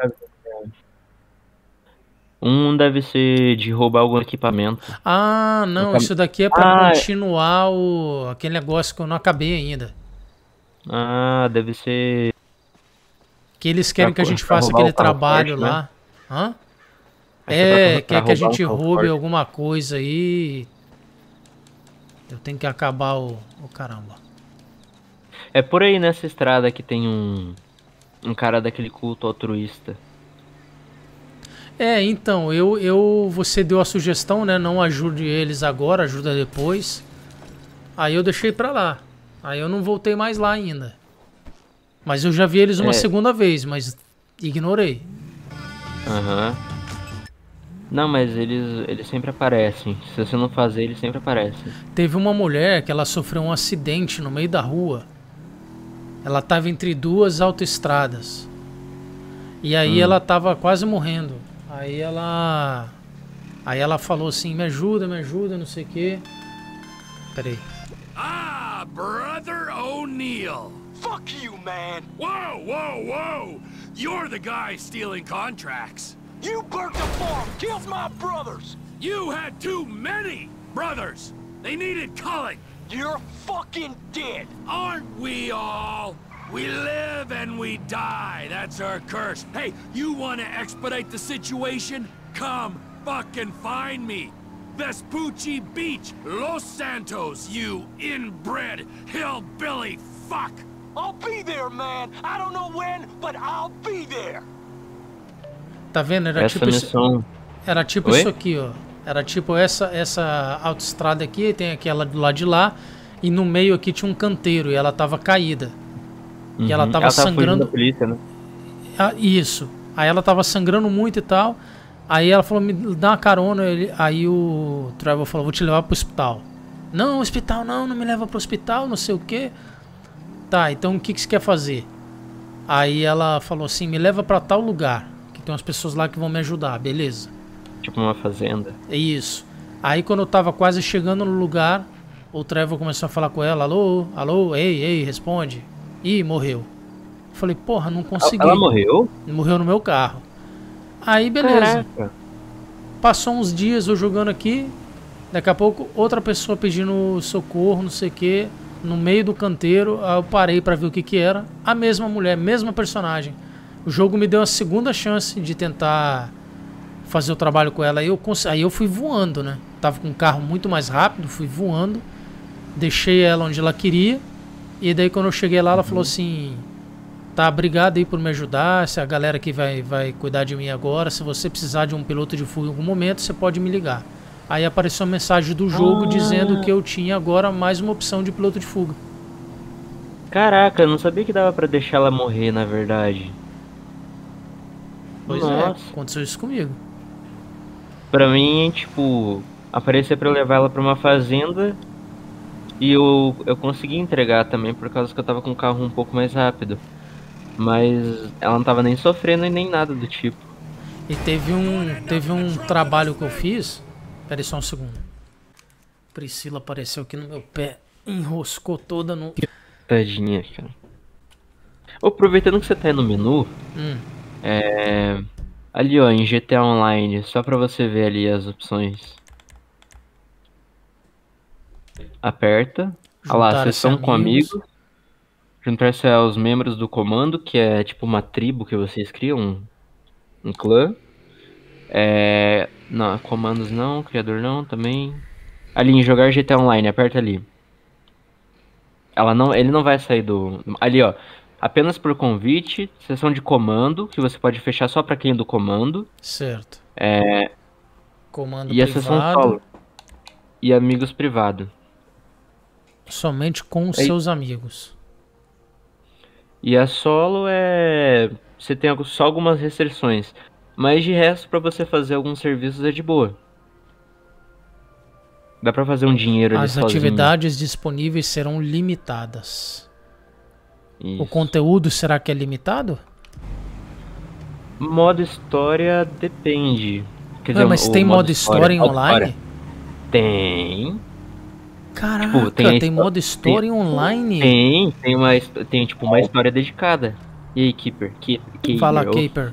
Um deve ser de roubar algum equipamento. Ah, não, isso daqui é pra continuar aquele negócio que eu não acabei ainda. Ah, deve ser... Que eles querem que a gente faça aquele trabalho forte, lá. Né? Hã? Quer que a gente roube alguma coisa aí. Eu tenho que acabar o caramba. É por aí nessa estrada que tem um cara daquele culto altruísta. Então, você deu a sugestão, né? Não ajude eles agora, ajuda depois. Aí eu deixei pra lá. Aí eu não voltei mais lá ainda. Mas eu já vi eles uma segunda vez, mas ignorei. Aham. Não, mas eles sempre aparecem. Se você não fazer, eles sempre aparecem. Teve uma mulher que ela sofreu um acidente no meio da rua. Ela tava entre duas autoestradas. E aí ela tava quase morrendo. Aí ela falou assim, me ajuda, não sei o quê. Peraí. Ah, Brother O'Neill. Fuck you, man! Whoa, whoa, whoa! You're the guy stealing contracts. You burnt the farm, killed my brothers! You had too many brothers. They needed culling. You're fucking dead! Aren't we all? We live and we die. That's our curse. Hey, you want to expedite the situation? Come fucking find me. Vespucci Beach, Los Santos, you inbred hillbilly fuck. I'll be there, man! I don't know when, but I'll be there! Tá vendo? Essa missão... Era tipo Oi? isso aqui, ó. Era tipo essa autoestrada aqui, tem aquela do lado de lá. E no meio aqui tinha um canteiro e ela tava caída. E ela tava sangrando. Da polícia, né? Isso. Aí ela tava sangrando muito e tal. Aí ela falou, me dá uma carona. Aí o Trevor falou, vou te levar pro hospital. Não, hospital não me leva pro hospital, não sei o que. Tá, então o que você quer fazer? Aí ela falou assim, me leva pra tal lugar, que tem umas pessoas lá que vão me ajudar, beleza. Tipo uma fazenda. É isso. Aí quando eu tava quase chegando no lugar, o Trevor começou a falar com ela, alô, ei, responde. Ih, morreu. Falei, porra, não consegui. Ela morreu? Morreu no meu carro. Aí, beleza. Caraca. Passou uns dias eu jogando aqui. Daqui a pouco, outra pessoa pedindo socorro, não sei o que. No meio do canteiro. Aí eu parei pra ver o que era. A mesma mulher, mesma personagem. O jogo me deu a segunda chance de tentar fazer o trabalho com ela. Aí eu fui voando, né? Tava com um carro muito mais rápido, fui voando. Deixei ela onde ela queria. E daí quando eu cheguei lá, ela falou assim... Tá, obrigado aí por me ajudar. Se a galera aqui vai cuidar de mim agora. Se você precisar de um piloto de fuga em algum momento, você pode me ligar. Aí apareceu a mensagem do jogo dizendo que eu tinha agora mais uma opção de piloto de fuga. Caraca, eu não sabia que dava pra deixar ela morrer, na verdade. Pois é, aconteceu isso comigo. Pra mim, tipo, aparecia pra eu levar ela pra uma fazenda. E eu consegui entregar também, por causa que eu tava com o carro um pouco mais rápido. Mas ela não tava nem sofrendo e nem nada do tipo. E teve um trabalho que eu fiz. Pera aí só um segundo. Priscila apareceu aqui no meu pé. Enroscou toda no... Tadinha, cara. Aproveitando que você tá aí no menu. Ali, ó, em GTA Online. Só pra você ver ali as opções. Aperta. Olha lá, sessão com amigos. Juntar-se aos membros do comando, que é tipo uma tribo que vocês criam. Um clã. Não, comandos não, criador não, também. Ali em jogar GTA Online, aperta ali. Ele não vai sair do... Ali, ó. Apenas por convite, sessão de comando, que você pode fechar só pra quem é do comando. Certo. Comando e privado. A sessão solo. E amigos privado. Somente com os seus amigos. E a solo você tem só algumas restrições. Mas de resto, pra você fazer alguns serviços é de boa. Dá pra fazer um dinheiro ali sozinho. As atividades disponíveis serão limitadas. Isso. O conteúdo será que é limitado? Modo história depende. Quer dizer, mas tem modo história em online? Tem. Caraca, tipo, tem modo história em online? Tem tipo uma história dedicada. E aí, Keeper? Fala, Keeper.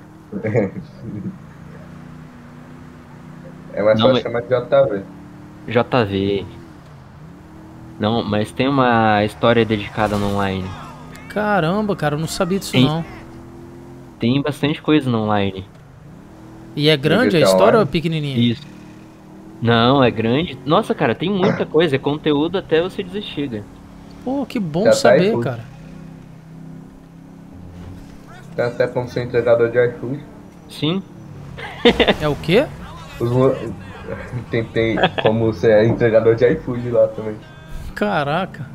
É mais fácil chamar de JV. JV. Não, mas tem uma história dedicada no online. Caramba, cara, eu não sabia disso não. Tem bastante coisa no online. E é grande a história ou é pequenininha? Isso. Não, é grande. Nossa, cara, tem muita coisa. É conteúdo até você desistir. Pô, que bom saber, cara. Tem até como ser entregador de iFood. Sim. É o quê? Os mo- tem como você é entregador de iFood lá também. Caraca.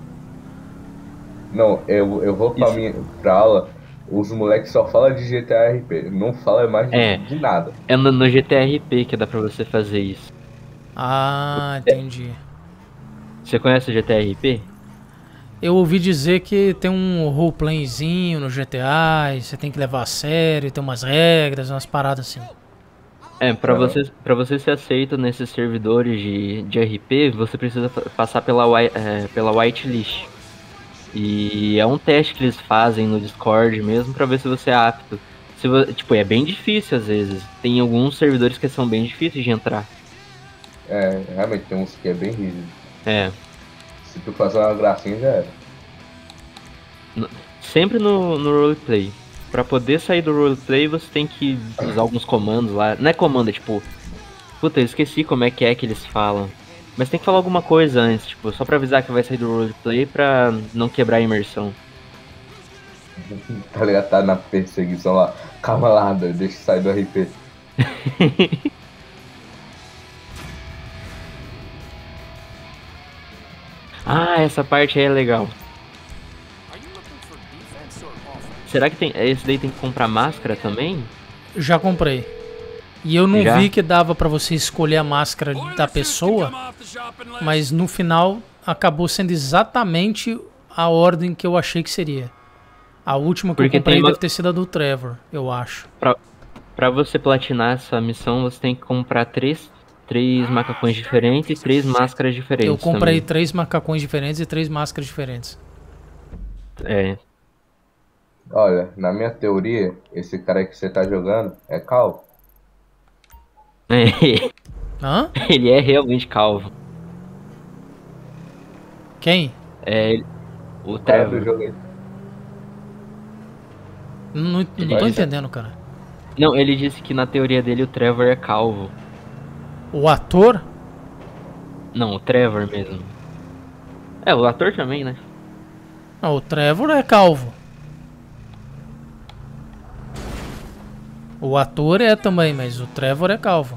Não, eu vou pra aula, os moleques só falam de GTA RP, não fala mais É. de nada. É no GTRP que dá pra você fazer isso. Ah, entendi. Você conhece o GTRP? Eu ouvi dizer que tem um roleplayzinho no GTA, e você tem que levar a sério, tem umas regras, umas paradas assim. Pra você ser aceito nesses servidores de RP, você precisa passar pela whitelist. E é um teste que eles fazem no Discord mesmo pra ver se você é apto. Tipo, é bem difícil às vezes. Tem alguns servidores que são bem difíceis de entrar. É, realmente tem uns que é bem rígido. É. Se tu fazer uma gracinha já era. Sempre no roleplay. Pra poder sair do roleplay, você tem que usar alguns comandos lá. Não é comando, é tipo... Puta, eu esqueci como é que eles falam. Mas tem que falar alguma coisa antes, tipo, só pra avisar que vai sair do roleplay pra não quebrar a imersão. Tá ligado? Tá na perseguição lá. Calma lá, deixa eu sair do RP. Ah, essa parte aí é legal. Será que esse daí tem que comprar máscara também? Já comprei. E eu não Já? vi que dava pra você escolher a máscara da pessoa, mas no final acabou sendo exatamente a ordem que eu achei que seria. A última que Porque eu comprei tem uma- deve ter sido a do Trevor, eu acho. Pra você platinar essa missão, você tem que comprar três macacões diferentes e 3 máscaras diferentes. Eu comprei também. 3 macacões diferentes e 3 máscaras diferentes. É. Olha, na minha teoria, esse cara que você tá jogando é calvo. Hã? Ele é realmente calvo. Quem? É o O cara do Trevor. jogo aí. Não tô Ele- entendendo, cara. Não, ele disse que na teoria dele o Trevor é calvo. O ator? Não, o Trevor mesmo. É, o ator também, né? Não, o Trevor é calvo. O ator é também, mas o Trevor é calvo.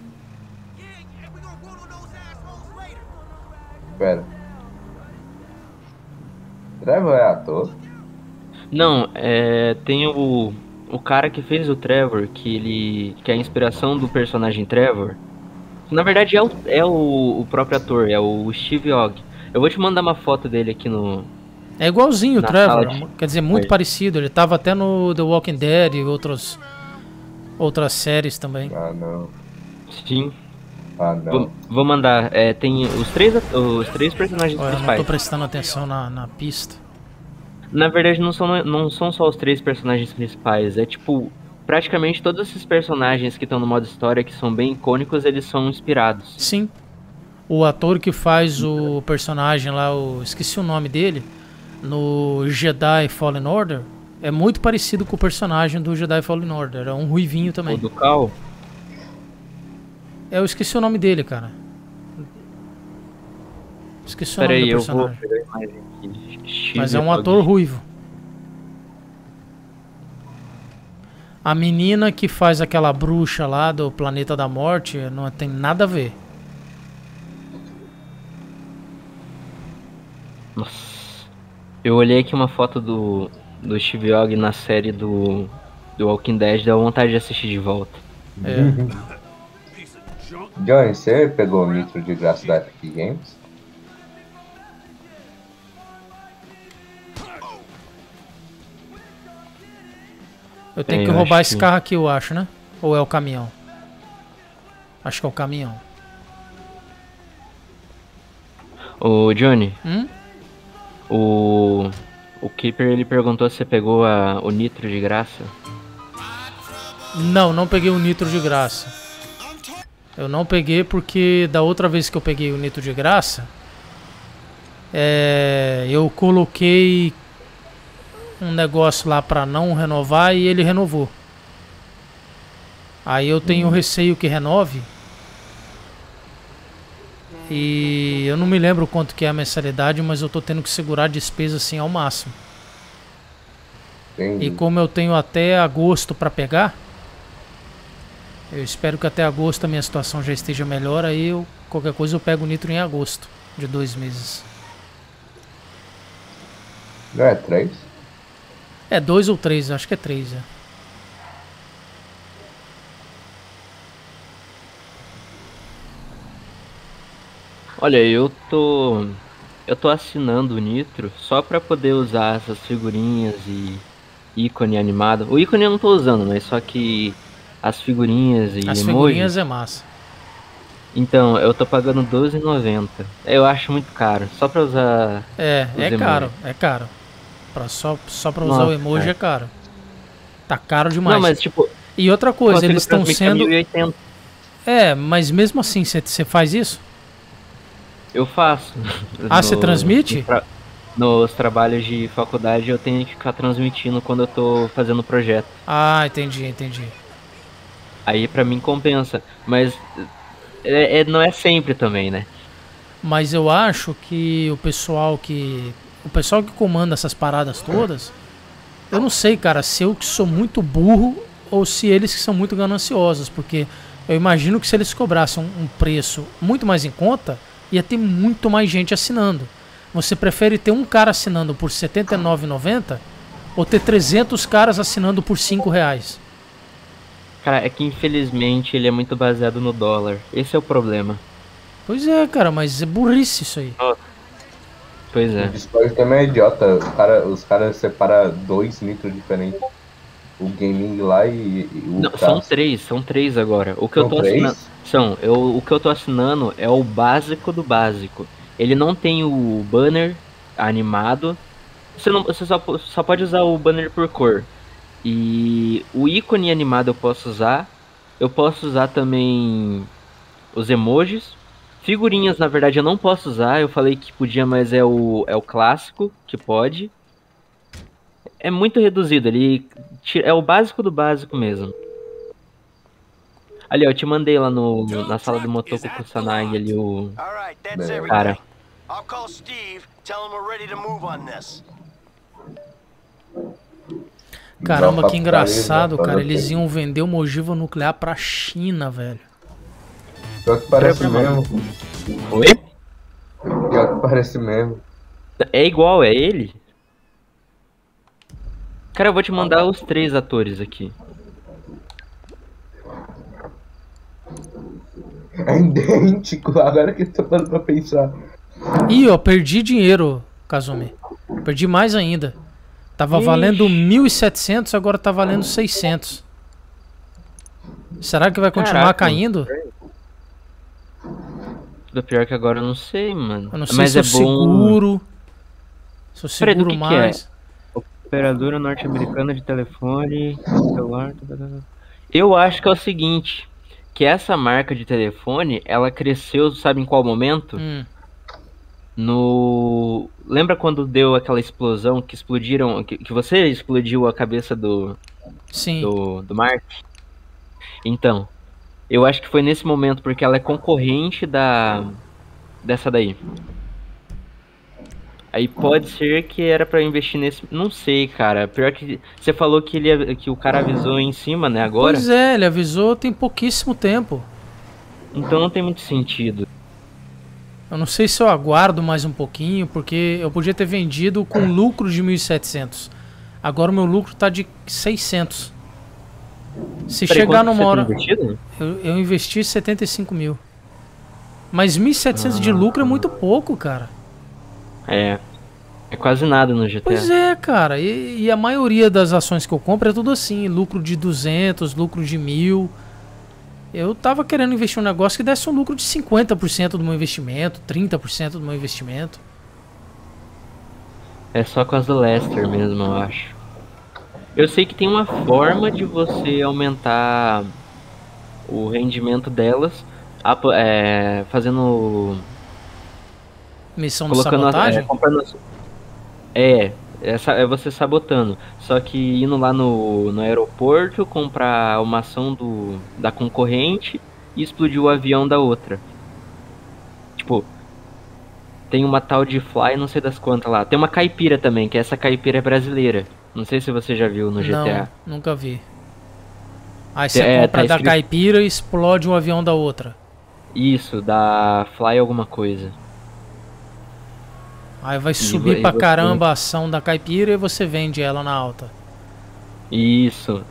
Pera. Trevor é ator? Não, tem o cara que fez o Trevor, que é a inspiração do personagem Trevor. Na verdade é o próprio ator, é o Steve Ogg. Eu vou te mandar uma foto dele aqui no... É igualzinho o Na Trevor, sala de- quer dizer, muito Oi. parecido. Ele tava até no The Walking Dead e outras séries também. Ah, não. Sim, Ah, não. vou mandar. Tem os três personagens Olha, eu não principais. tô prestando atenção na pista. Na verdade, não são só os 3 personagens principais. É tipo, praticamente todos esses personagens que estão no modo história, que são bem icônicos, eles são inspirados. Sim. O ator que faz o personagem lá, esqueci o nome dele, no Jedi Fallen Order, é muito parecido com o personagem do Jedi Fallen Order. É um ruivinho O também. do Cal, Eu esqueci o nome dele, cara. Esqueci o nome peraí, do eu vou personagem. pegar a imagem aqui. Mas é um ator ruivo. A menina que faz aquela bruxa lá do Planeta da Morte não tem nada a ver. Nossa. Eu olhei aqui uma foto do Steve Ogg na série do Walking Dead, deu vontade de assistir de volta. É. Johnny, você pegou o nitro de graça da Epic Games? Eu tenho É, que eu roubar acho esse que- carro aqui, eu acho, né? Ou é o caminhão? Acho que é o caminhão. Ô, Johnny, Hum? o Keeper, ele perguntou se você pegou o nitro de graça. Não peguei o nitro de graça. Eu não peguei porque da outra vez que eu peguei o nitro de graça, eu coloquei um negócio lá pra não renovar e ele renovou. Aí eu tenho receio que renove. E eu não me lembro quanto que é a mensalidade, mas eu tô tendo que segurar a despesa assim ao máximo. E Entendi. como eu tenho até agosto pra pegar, Eu espero que até agosto a minha situação já esteja melhor, aí qualquer coisa eu pego o nitro em agosto, de 2 meses. Não é 3? É 2 ou 3, acho que é 3, Olha, eu tô assinando o Nitro só pra poder usar essas figurinhas e ícone animado. O ícone eu não tô usando, mas só que as figurinhas e As emojis. figurinhas é massa. Então, eu tô pagando R$12,90. Eu acho muito caro, só pra usar É emojis. caro, é caro. Só pra usar o Nossa, emoji cara. é caro. Tá caro demais. Não, mas tipo, E outra coisa, consigo eles estão transmitir a sendo... 1080. Mas mesmo assim, você faz isso? Eu faço. Ah, você transmite? Nos trabalhos de faculdade eu tenho que ficar transmitindo quando eu tô fazendo projeto. Ah, entendi. Aí pra mim compensa, mas não é sempre também, né? Mas eu acho que o pessoal que comanda essas paradas todas, eu não sei, cara, se eu que sou muito burro ou se eles que são muito gananciosos, porque eu imagino que se eles cobrassem um preço muito mais em conta, ia ter muito mais gente assinando. Você prefere ter um cara assinando por R$ 79,90 ou ter 300 caras assinando por R$5? Cara, é que infelizmente ele é muito baseado no dólar. Esse é o problema. Pois é, cara, mas é burrice isso aí. O Pois é. Discord também é idiota. Os caras separam 2 nitros diferentes. O gaming lá e o Não, craft. são três agora. O que eu São tô três? assinando. O que eu tô assinando é o básico do básico. Ele não tem o banner animado. Você só pode usar o banner por cor. E o ícone animado eu posso usar. Eu posso usar também os emojis. Figurinhas, na verdade, eu não posso usar. Eu falei que podia, mas é o clássico que pode. É muito reduzido. Ele é o básico do básico mesmo. Ali, ó, eu te mandei lá na sala do Motoko Kusanagi ali o Alright, that's Man. everything. cara. I'll call Steve, tell him we're ready to move on this. Caramba, Dropa que engraçado, parede, cara. fazer o Eles quê? iam vender uma ogiva nuclear pra China, velho. Pior que parece mesmo. Oi? Pior que parece mesmo. É igual, é ele? Cara, eu vou te mandar os 3 atores aqui. É idêntico, agora que eu tô parando pra pensar. Ih, ó, perdi dinheiro, Kazumi. Perdi mais ainda. Tava valendo 1.700, agora tá valendo 600. Será que vai continuar Caraca, caindo? Do pior que agora eu não sei, mano. Eu não sei Mas se eu é bom. seguro. Se eu Peraí, do seguro que mais. Operadora norte-americana de telefone. Celular. Eu acho que é o seguinte. Que essa marca de telefone, ela cresceu, sabe em qual momento? Lembra quando deu aquela explosão que explodiram. Que você explodiu a cabeça Sim. do Mark? Então, eu acho que foi nesse momento, porque ela é concorrente dessa daí. Aí pode ser que era pra investir nesse. Não sei, cara. Pior que você falou que o cara avisou em cima, né? Agora. Pois é, ele avisou tem pouquíssimo tempo. Então não tem muito sentido. Eu não sei se eu aguardo mais um pouquinho, porque eu podia ter vendido com lucro de 1.700. Agora o meu lucro tá de 600. Se Peraí, chegar quanto numa você hora... tem investido? Eu investi 75 mil. Mas 1.700 de lucro é muito pouco, cara. É quase nada no GTA. Pois é, cara. E a maioria das ações que eu compro é tudo assim. Lucro de 200, lucro de 1.000. Eu tava querendo investir um negócio que desse um lucro de 50% do meu investimento, 30% do meu investimento. É só com as do Lester mesmo, eu acho. Eu sei que tem uma forma de você aumentar o rendimento delas fazendo... Missão de colocando sabotagem? é você sabotando. Só que indo lá no aeroporto, comprar uma ação da concorrente e explodir o avião da outra. Tipo, tem uma tal de Fly, não sei das quantas lá. Tem uma caipira também, que essa caipira é brasileira. Não sei se você já viu no GTA. Não, nunca vi. Aí você É, compra tá da escrito- caipira e explode o avião da outra. Isso, da Fly alguma coisa. Aí vai subir e pra você- caramba a ação da caipira e você vende ela na alta. Isso.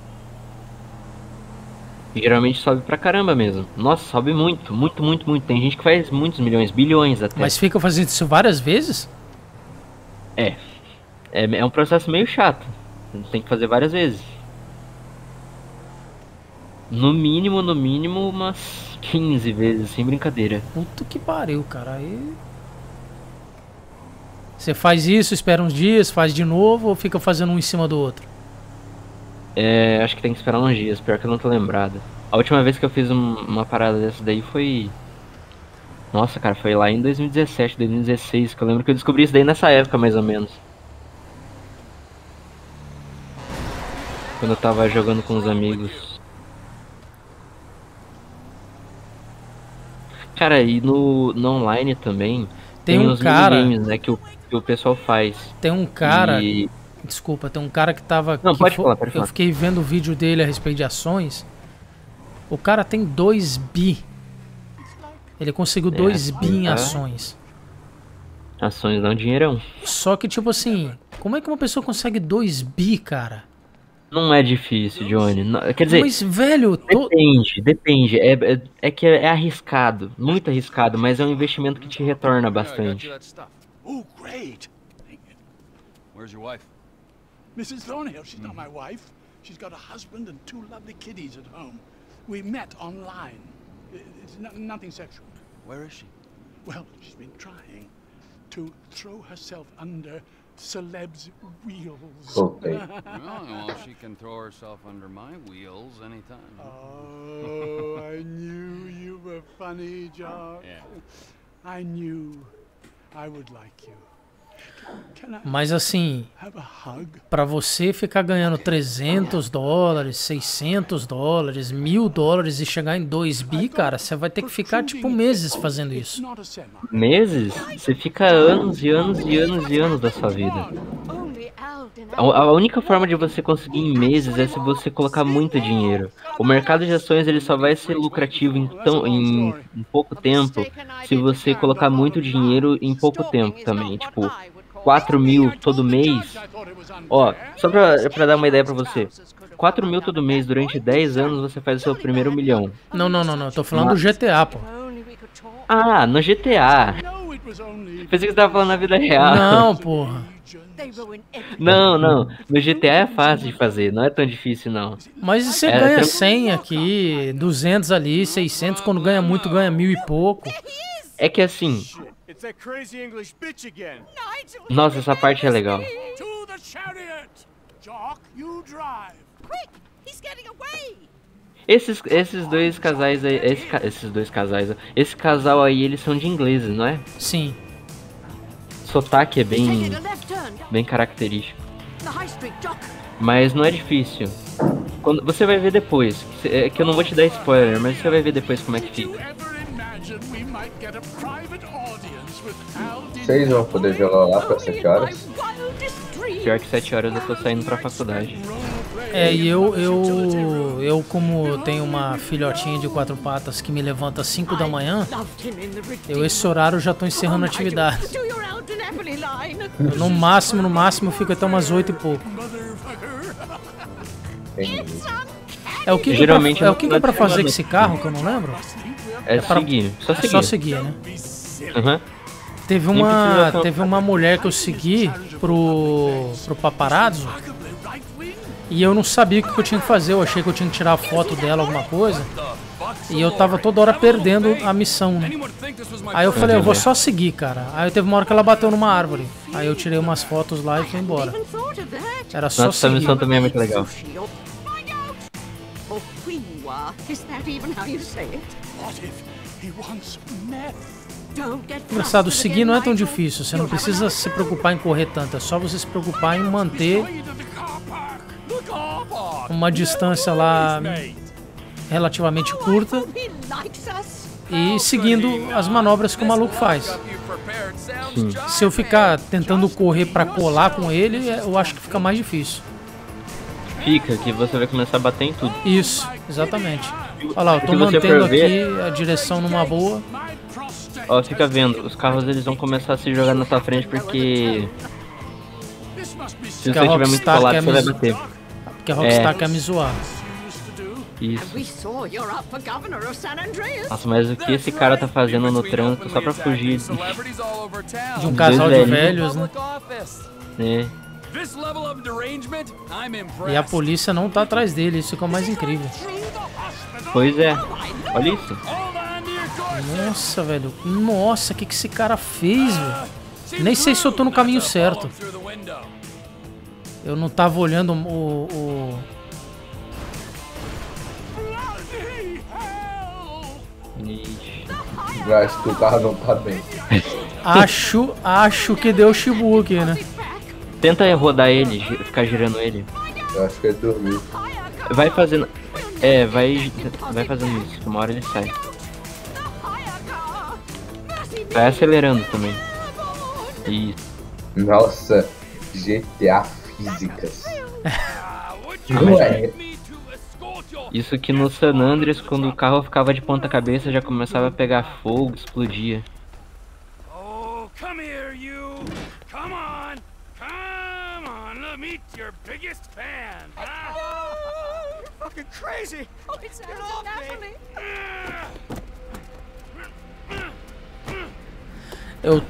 E geralmente sobe pra caramba mesmo. Nossa, sobe muito, muito, muito, muito. Tem gente que faz muitos milhões, bilhões até. Mas fica fazendo isso várias vezes? É um processo meio chato. Tem que fazer várias vezes. No mínimo, umas 15 vezes, sem brincadeira. Puta que pariu, cara. Aí. Você faz isso, espera uns dias, faz de novo ou fica fazendo um em cima do outro? É, acho que tem que esperar uns dias, pior que eu não tô lembrado. A última vez que eu fiz uma parada dessa daí foi... Nossa, cara, foi lá em 2017, 2016, que eu lembro que eu descobri isso daí nessa época, mais ou menos. Quando eu tava jogando com os amigos. Cara, e no online também Tem um os cara- minigames, né, que o pessoal faz. Tem um cara. E... Desculpa, tem um cara que tava. Não, que pode falar, pode Eu falar. fiquei vendo o vídeo dele a respeito de ações. O cara tem 2 bi. Ele conseguiu 2 bi em é. ações. Ações dão dinheirão. Só que, tipo assim, como é que uma pessoa consegue 2 bi, cara? Não é difícil, Johnny. Quer dizer, Mas, velho, depende. É que é arriscado, muito arriscado, mas é um investimento que te retorna bastante. Oh, great. Where's your wife? Mrs. Thornhill. She's not my wife. She's got a husband and 2 lovely kiddies at home. We met online. It's nothing sexual. Where is she? Well, she's been trying to throw herself under celebs' wheels. Okay. Well, she can throw herself under my wheels anytime. Oh, I knew you were funny, Jock. Yeah. I knew I would like you. Can I Mas assim, have a hug? pra você ficar ganhando 300 dólares, 600 dólares, 1000 dólares e chegar em 2 bi, cara, você vai ter que ficar tipo meses fazendo It's isso. not a semi. Meses? Você fica anos e anos e anos e anos da sua vida. A única forma de você conseguir em meses é se você colocar muito dinheiro. O mercado de ações ele só vai ser lucrativo em pouco tempo se você colocar muito dinheiro em pouco tempo também. Tipo, 4 mil todo mês. Ó, só pra dar uma ideia pra você. 4 mil todo mês durante 10 anos você faz o seu primeiro milhão. Não, eu tô falando do GTA, pô. Ah, no GTA. No, it was only Pensei que você tava falando na vida real. Não, porra. Não. No GTA é fácil de fazer, não é tão difícil não. Mas você É, ganha tranquilo. 100 aqui, 200 ali, 600, quando ganha muito ganha 1000 e pouco. É que assim, It's that crazy English bitch again. nossa, essa parte é legal. to the chariot. Jock, you drive. Esses dois casais aí, esse casal aí, eles são de ingleses, não é? Sim. Sotaque é bem característico. Mas não é difícil. Quando, você vai ver depois. É que eu não vou te dar spoiler, mas você vai ver depois como é que Do you fica. ever imagine we might get a private audience with Al Vocês vão poder jogar lá para 7 horas? Pior que 7 horas eu tô saindo pra faculdade. É, e eu como tenho uma filhotinha de 4 patas que me levanta às 5 da manhã, esse horário já tô encerrando a atividade. Eu, no máximo, fico até umas 8 e pouco. Entendi. É o que, Geralmente que, é, o que, que é pra não- fazer com esse carro, que eu não lembro? É pra- seguir, só É seguir. só seguir, né? Aham. Teve uma mulher que eu segui pro paparazzo e eu não sabia o que eu tinha que fazer. Eu achei que eu tinha que tirar a foto dela, alguma coisa. E eu tava toda hora perdendo a missão, né? Aí eu falei, eu vou só seguir, cara. Aí teve uma hora que ela bateu numa árvore. Aí eu tirei umas fotos lá e fui embora. Era só Nossa, essa seguir. missão também é muito legal. What if he wants meth? Engraçado, seguir não é tão difícil. Você não precisa se preocupar em correr tanto. É só você se preocupar em manter Way to the car park. The car park. uma distância lá relativamente curta e seguindo as manobras que o maluco faz. Se eu ficar tentando correr pra colar com ele, eu acho que fica mais difícil. Fica, que você vai começar a bater em tudo. Isso, exatamente. Olha lá, eu tô Se você mantendo for aqui ver- a direção numa boa. Ó, fica vendo, os carros eles vão começar a se jogar na sua frente porque... Se Que você a estiver muito Rockstar colado, quer você vai me- bater. Porque a Rockstar quer me zoar. Isso. We saw you're up for governor of San Andreas. Nossa, mas o que esse cara tá fazendo no trânsito só pra fugir De um casal de velhos, né? né? This level of derangement, I'm impressed. E a polícia não tá atrás dele, isso que é o mais incrível. Pois é, olha isso. Nossa, velho. Nossa, o que esse cara fez, velho? Nem sei se eu tô no caminho certo. Eu não tava olhando o... Ixi. Eu acho que o carro não tá bem. Acho que deu Shibuki, né? Tenta rodar ele, ficar girando ele. Eu acho que ele dormiu. Vai fazendo... É, vai fazendo isso, que uma hora ele sai. Vai acelerando também. Isso. Nossa, GTA Físicas. mas- Ué, Isso que no San Andreas, quando o carro ficava de ponta cabeça, já começava a pegar fogo, explodia. Oh, come here, you. Come on. Come on. Let me meet your biggest fan. Huh? You're fucking crazy! Oh, it's Natalie. Eu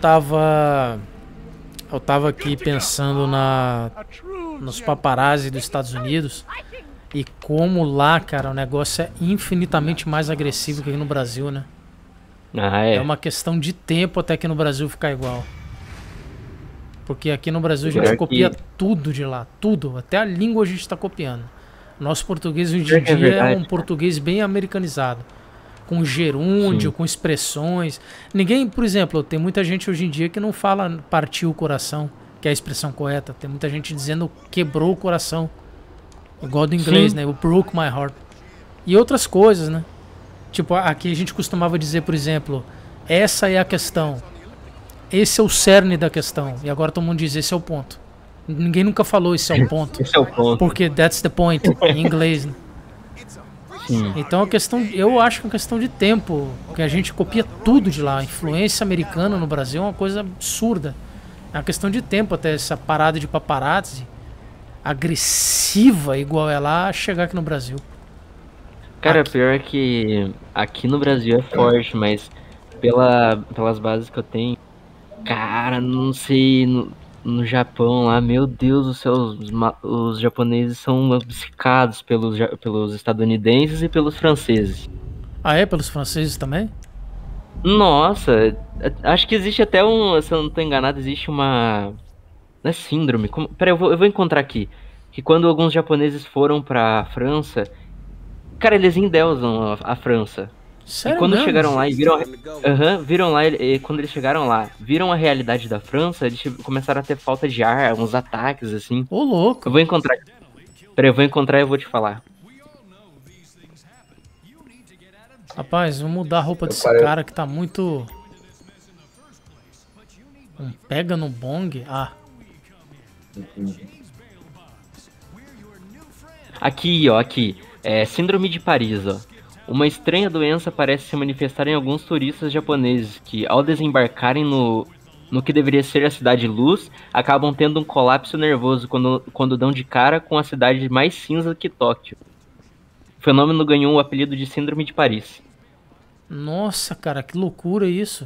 tava aqui pensando nos paparazzi dos Estados Unidos e como lá, cara, o negócio é infinitamente mais agressivo que aqui no Brasil, né? Ah, É é. uma questão de tempo até que no Brasil ficar igual. Porque aqui no Brasil a Pior gente que- copia tudo de lá, tudo, até a língua a gente tá copiando. Nosso português hoje em Pior que é dia é verdade, um cara. português bem americanizado. Com gerúndio, Sim. com expressões. Ninguém, por exemplo, tem muita gente hoje em dia que não fala partiu o coração, que é a expressão correta. Tem muita gente dizendo quebrou o coração. Igual do inglês, Sim. né? O broke my heart. E outras coisas, né? Tipo, aqui a gente costumava dizer, por exemplo, essa é a questão. Esse é o cerne da questão. E agora todo mundo diz, esse é o ponto. Ninguém nunca falou esse é o ponto. Esse é o ponto. Porque that's the point, em inglês, né? Sim. Então a questão, eu acho que é uma questão de tempo, que a gente copia tudo de lá. A influência americana no Brasil é uma coisa absurda. É uma questão de tempo até essa parada de paparazzi agressiva igual é lá chegar aqui no Brasil. Cara, pior que aqui no Brasil é forte, mas pelas bases que eu tenho, cara, não sei, no Japão lá, meu Deus do céu, os japoneses são obcecados pelos estadunidenses e pelos franceses. Ah, é? Pelos franceses também? Nossa, acho que existe até se eu não tô enganado, existe uma... Não é síndrome, peraí, eu vou encontrar aqui. Que quando alguns japoneses foram pra França, cara, eles endeusam a França. Sério E quando mesmo? chegaram lá e viram... viram lá, e quando eles chegaram lá, viram a realidade da França, eles começaram a ter falta de ar, uns ataques, assim. Ô, louco. Eu vou encontrar... Peraí, eu vou encontrar e eu vou te falar. Rapaz, vamos mudar a roupa desse parei. cara que tá muito... Pega no bong? Ah, Aqui, ó, aqui. É Síndrome de Paris, ó. Uma estranha doença parece se manifestar em alguns turistas japoneses que, ao desembarcarem no que deveria ser a Cidade Luz, acabam tendo um colapso nervoso quando dão de cara com a cidade mais cinza que Tóquio. O fenômeno ganhou o apelido de Síndrome de Paris. nossa, cara, que loucura isso.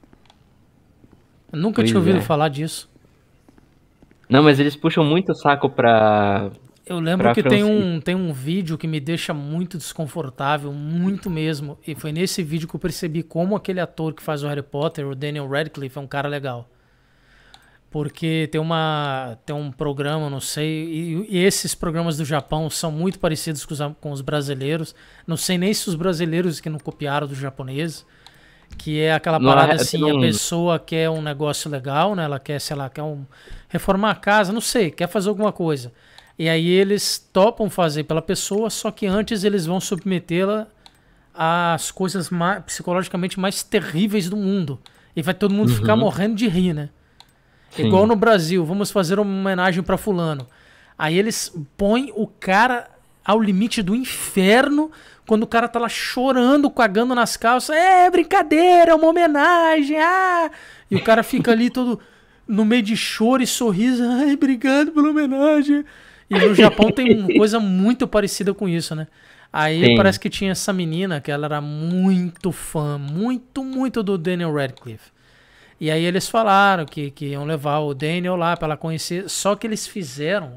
Eu nunca Pois tinha ouvido é. falar disso. Não, mas eles puxam muito o saco pra... Eu lembro Pra que tem francês. tem um vídeo que me deixa muito desconfortável, muito mesmo. E foi nesse vídeo que eu percebi como aquele ator que faz o Harry Potter, o Daniel Radcliffe, é um cara legal. Porque tem um programa, não sei, e esses programas do Japão são muito parecidos com os brasileiros. Não sei nem se os brasileiros que não copiaram dos japoneses. Que é aquela Não, parada é- assim, tem a um- pessoa quer um negócio legal, né? Ela quer, sei lá, reformar a casa, não sei, quer fazer alguma coisa. E aí eles topam fazer pela pessoa, só que antes eles vão submetê-la às coisas psicologicamente mais terríveis do mundo. E vai todo mundo ficar morrendo de rir, né? Sim. Igual no Brasil, vamos fazer uma homenagem pra fulano. Aí eles põem o cara ao limite do inferno, quando o cara tá lá chorando, cagando nas calças. É brincadeira, é uma homenagem. E o cara fica ali todo no meio de choro e sorriso. Ai, obrigado pela homenagem. E no Japão tem uma coisa muito parecida com isso, né? Aí parece que tinha essa menina que ela era muito fã, muito do Daniel Radcliffe. E aí eles falaram que iam levar o Daniel lá pra ela conhecer. Só que eles fizeram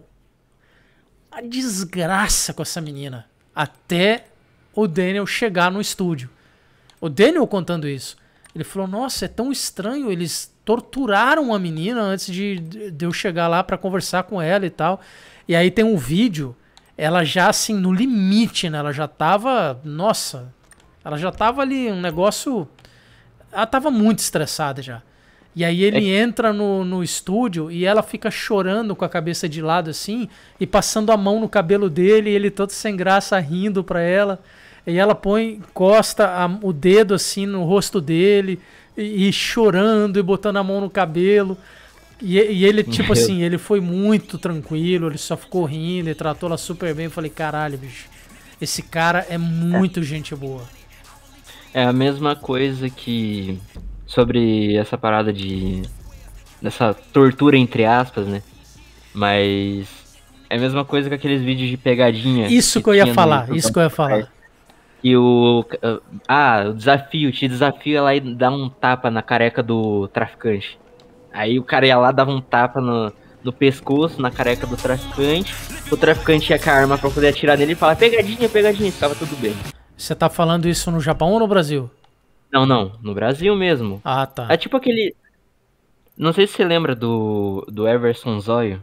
a desgraça com essa menina até o Daniel chegar no estúdio. O Daniel contando isso. Ele falou, nossa, é tão estranho. Eles torturaram a menina antes de eu chegar lá pra conversar com ela e tal. E aí tem um vídeo... Ela já, assim, no limite, né? Ela já tava... Nossa. Ela já tava ali, um negócio... Ela tava muito estressada já. E aí ele entra no estúdio e ela fica chorando com a cabeça de lado, assim, e passando a mão no cabelo dele, e ele todo sem graça, rindo pra ela. E ela encosta o dedo, assim, no rosto dele, e chorando, e botando a mão no cabelo... E ele, tipo assim, ele foi muito tranquilo, ele só ficou rindo, ele tratou ela super bem. Eu falei, caralho, bicho, esse cara é muito gente boa. É a mesma coisa que... Sobre essa parada dessa tortura, entre aspas, né? Mas... É a mesma coisa que aqueles vídeos de pegadinha. Isso que eu ia falar, isso que eu ia falar. E o desafio, te desafio ela ir dar um tapa na careca do traficante. Aí o cara ia lá, dava um tapa no pescoço, na careca do traficante. O traficante ia com a arma pra poder atirar nele e falar, pegadinha, ficava tudo bem. Você tá falando isso no Japão ou no Brasil? Não, no Brasil mesmo. Ah, tá. É tipo aquele... Não sei se você lembra do Everson Zóio.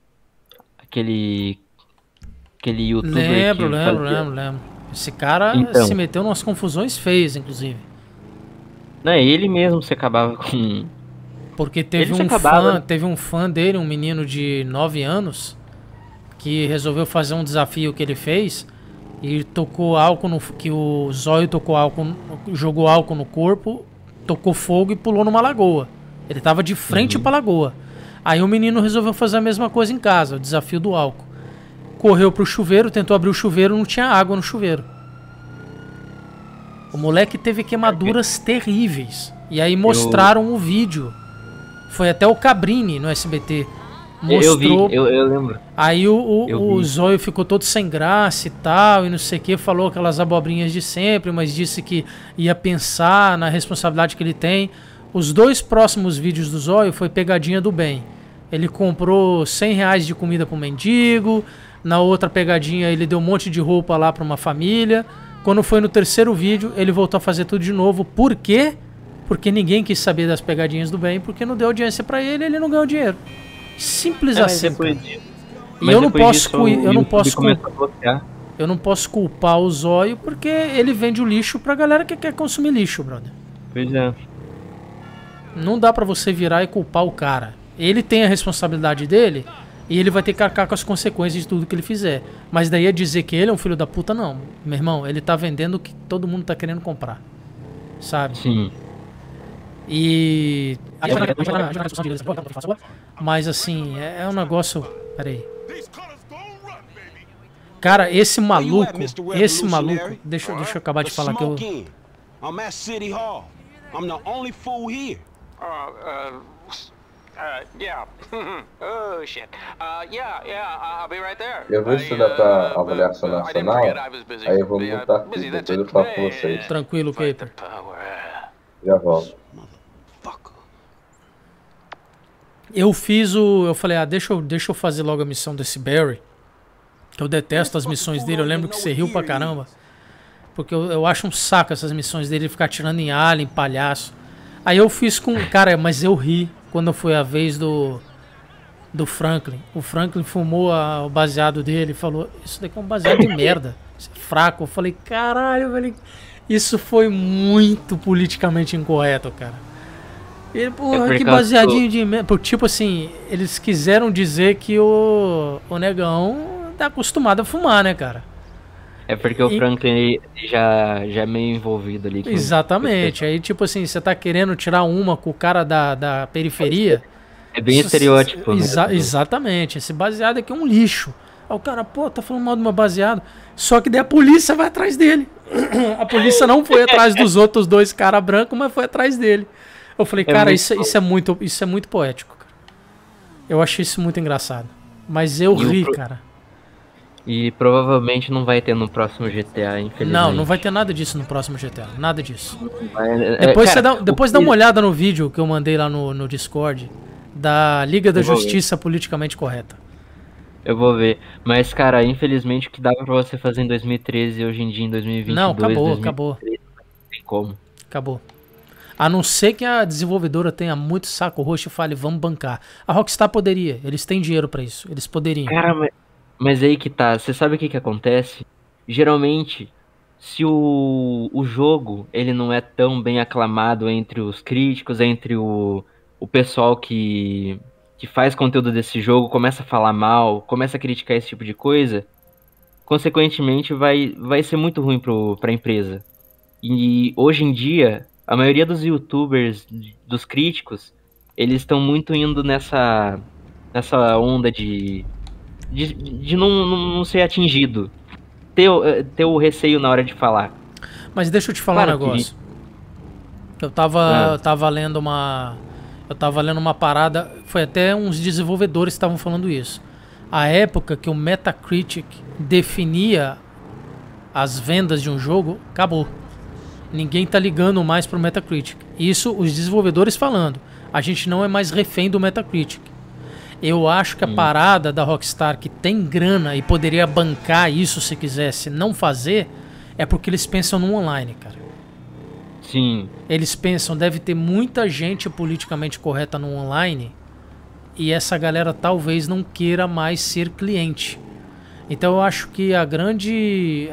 Aquele youtuber Lembro. Esse cara se meteu em umas confusões feias, inclusive. Não, ele mesmo se acabava com... Porque teve um fã dele, um menino de 9 anos, que resolveu fazer um desafio que ele fez e tocou álcool que o Zóio jogou álcool no corpo, tocou fogo e pulou numa lagoa. Ele tava de frente pra lagoa. Aí o menino resolveu fazer a mesma coisa em casa, o desafio do álcool. Correu pro chuveiro, tentou abrir o chuveiro, não tinha água no chuveiro. O moleque teve queimaduras terríveis. E aí mostraram o vídeo. Foi até o Cabrini no SBT. Mostrou. Eu lembro. Aí o Zóio ficou todo sem graça e tal, e não sei o que, falou aquelas abobrinhas de sempre, mas disse que ia pensar na responsabilidade que ele tem. Os 2 próximos vídeos do Zóio foi pegadinha do bem. Ele comprou R$100 de comida pro mendigo, na outra pegadinha ele deu um monte de roupa lá pra uma família. Quando foi no 3º vídeo, ele voltou a fazer tudo de novo. Por quê? Porque ninguém quis saber das pegadinhas do bem, porque não deu audiência pra ele, ele não ganhou dinheiro. Simples assim. E eu não posso culpar o Zóio, porque ele vende o lixo pra galera que quer consumir lixo, brother. Pois é. Não dá pra você virar e culpar o cara. Ele tem a responsabilidade dele e ele vai ter que arcar com as consequências de tudo que ele fizer. Mas daí é dizer que ele é um filho da puta, não. Meu irmão, ele tá vendendo o que todo mundo tá querendo comprar. Sabe? Sim. E... Mas assim, é um negócio... Pera aí. Cara, esse maluco... Deixa eu acabar de falar que eu... I'm at City Hall. I'm the only fool here. Yeah. Oh, shit. Yeah, I'll be right there. Eu vou estudar pra avaliação nacional, aí eu vou mutar aqui, depois eu falo com vocês. Tranquilo, Caper. Já volto. Eu falei, deixa eu fazer logo a missão desse Barry. Que eu detesto as missões dele, eu lembro que você riu pra caramba. Porque eu acho um saco essas missões dele, ficar atirando em alien, palhaço. Aí eu fiz com... Cara, mas eu ri quando foi a vez do Franklin. O Franklin fumou o baseado dele e falou, isso daqui é um baseado de merda. Isso é fraco. Eu falei, caralho, velho. Isso foi muito politicamente incorreto, cara. Ele, porra, que baseadinho de merda. Tipo assim, eles quiseram dizer que o negão tá acostumado a fumar, né, cara? É porque o Franklin já é meio envolvido ali. Exatamente. Aí, tipo assim, você tá querendo tirar uma com o cara da periferia. É bem estereótipo, né? Exatamente. Esse baseado aqui é um lixo. Aí o cara, pô, tá falando mal do meu baseado. Só que daí a polícia vai atrás dele. A polícia não foi atrás dos outros 2 caras brancos, mas foi atrás dele. Eu falei, cara, isso é muito poético, cara. Eu achei isso muito engraçado. Mas eu ri, cara. E provavelmente não vai ter no próximo GTA, infelizmente. Não vai ter nada disso no próximo GTA. Nada disso. Cara, Depois dá uma olhada no vídeo que eu mandei lá no Discord da Liga da Justiça Politicamente Correta. Eu vou ver. Mas, cara, infelizmente o que dava pra você fazer em 2013 hoje em dia em 2022... Não, acabou. Não tem como. Acabou. A não ser que a desenvolvedora tenha muito saco roxo e fale, vamos bancar. A Rockstar poderia. Eles têm dinheiro pra isso. Eles poderiam. Cara, mas aí que tá. Você sabe o que acontece? Geralmente, se o jogo ele não é tão bem aclamado entre os críticos, entre o pessoal que faz conteúdo desse jogo, começa a falar mal, começa a criticar esse tipo de coisa, consequentemente vai ser muito ruim pra empresa. E hoje em dia, a maioria dos youtubers, dos críticos, eles estão muito indo nessa onda de não ser atingido. Ter o receio na hora de falar. Mas deixa eu te falar um negócio. Eu tava lendo uma parada, foi até uns desenvolvedores que estavam falando isso. A época que o Metacritic definia as vendas de um jogo, acabou. Ninguém tá ligando mais pro Metacritic. Isso os desenvolvedores falando. A gente não é mais refém do Metacritic. Eu acho que a parada da Rockstar, que tem grana e poderia bancar isso se quisesse não fazer, é porque eles pensam no online, cara. Sim. Eles pensam, deve ter muita gente politicamente correta no online e essa galera talvez não queira mais ser cliente. Então eu acho que a grande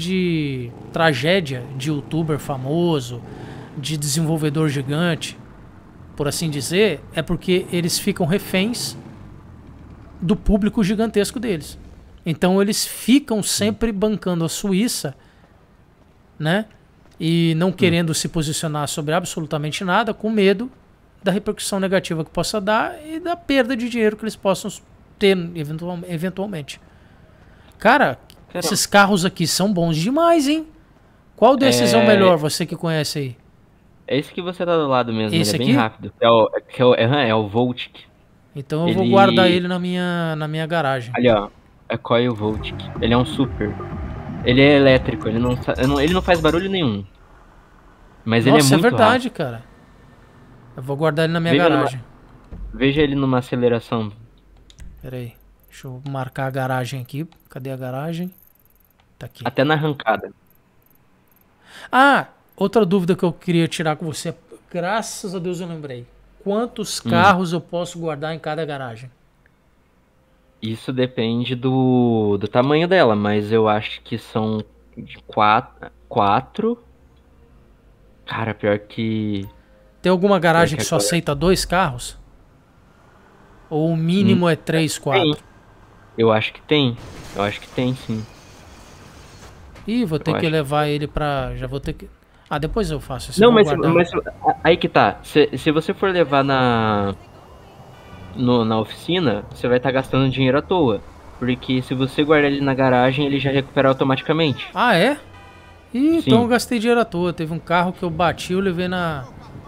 tragédia de youtuber famoso, de desenvolvedor gigante, por assim dizer, é porque eles ficam reféns do público gigantesco deles. Então eles ficam sempre bancando a Suíça, né? E não querendo se posicionar sobre absolutamente nada, com medo da repercussão negativa que possa dar e da perda de dinheiro que eles possam ter eventualmente. Cara, esses carros aqui são bons demais, hein? Qual desses é o melhor, você que conhece aí? É esse que você tá do lado mesmo, esse ele é aqui? bem rápido. É o Voltic. Então eu vou guardar ele na minha garagem. Ali, ó. É Coil Voltic. Ele é um super. Ele é elétrico, ele não faz barulho nenhum. Mas ele é muito é verdade, rápido. cara. Eu vou guardar ele na minha garagem. Veja ele numa aceleração. Pera aí. Deixa eu marcar a garagem aqui. Cadê a garagem? Tá aqui. Até na arrancada. Ah, outra dúvida que eu queria tirar com você. Graças a Deus eu lembrei. Quantos carros eu posso guardar em cada garagem? Isso depende do tamanho dela, mas eu acho que são de 4. Cara, pior que... Tem alguma garagem que só aceita 2 carros? Ou o mínimo é 3, 4? Eu acho que tem. Eu acho que tem, sim. Ih, vou ter que levar ele pra... Já vou ter que... Ah, depois eu faço isso. Não, mas aí que tá. Se você for levar na oficina, você vai estar gastando dinheiro à toa. Porque se você guardar ele na garagem, ele já recupera automaticamente. Ah, é? Ih, então eu gastei dinheiro à toa. Teve um carro que eu bati, eu levei na...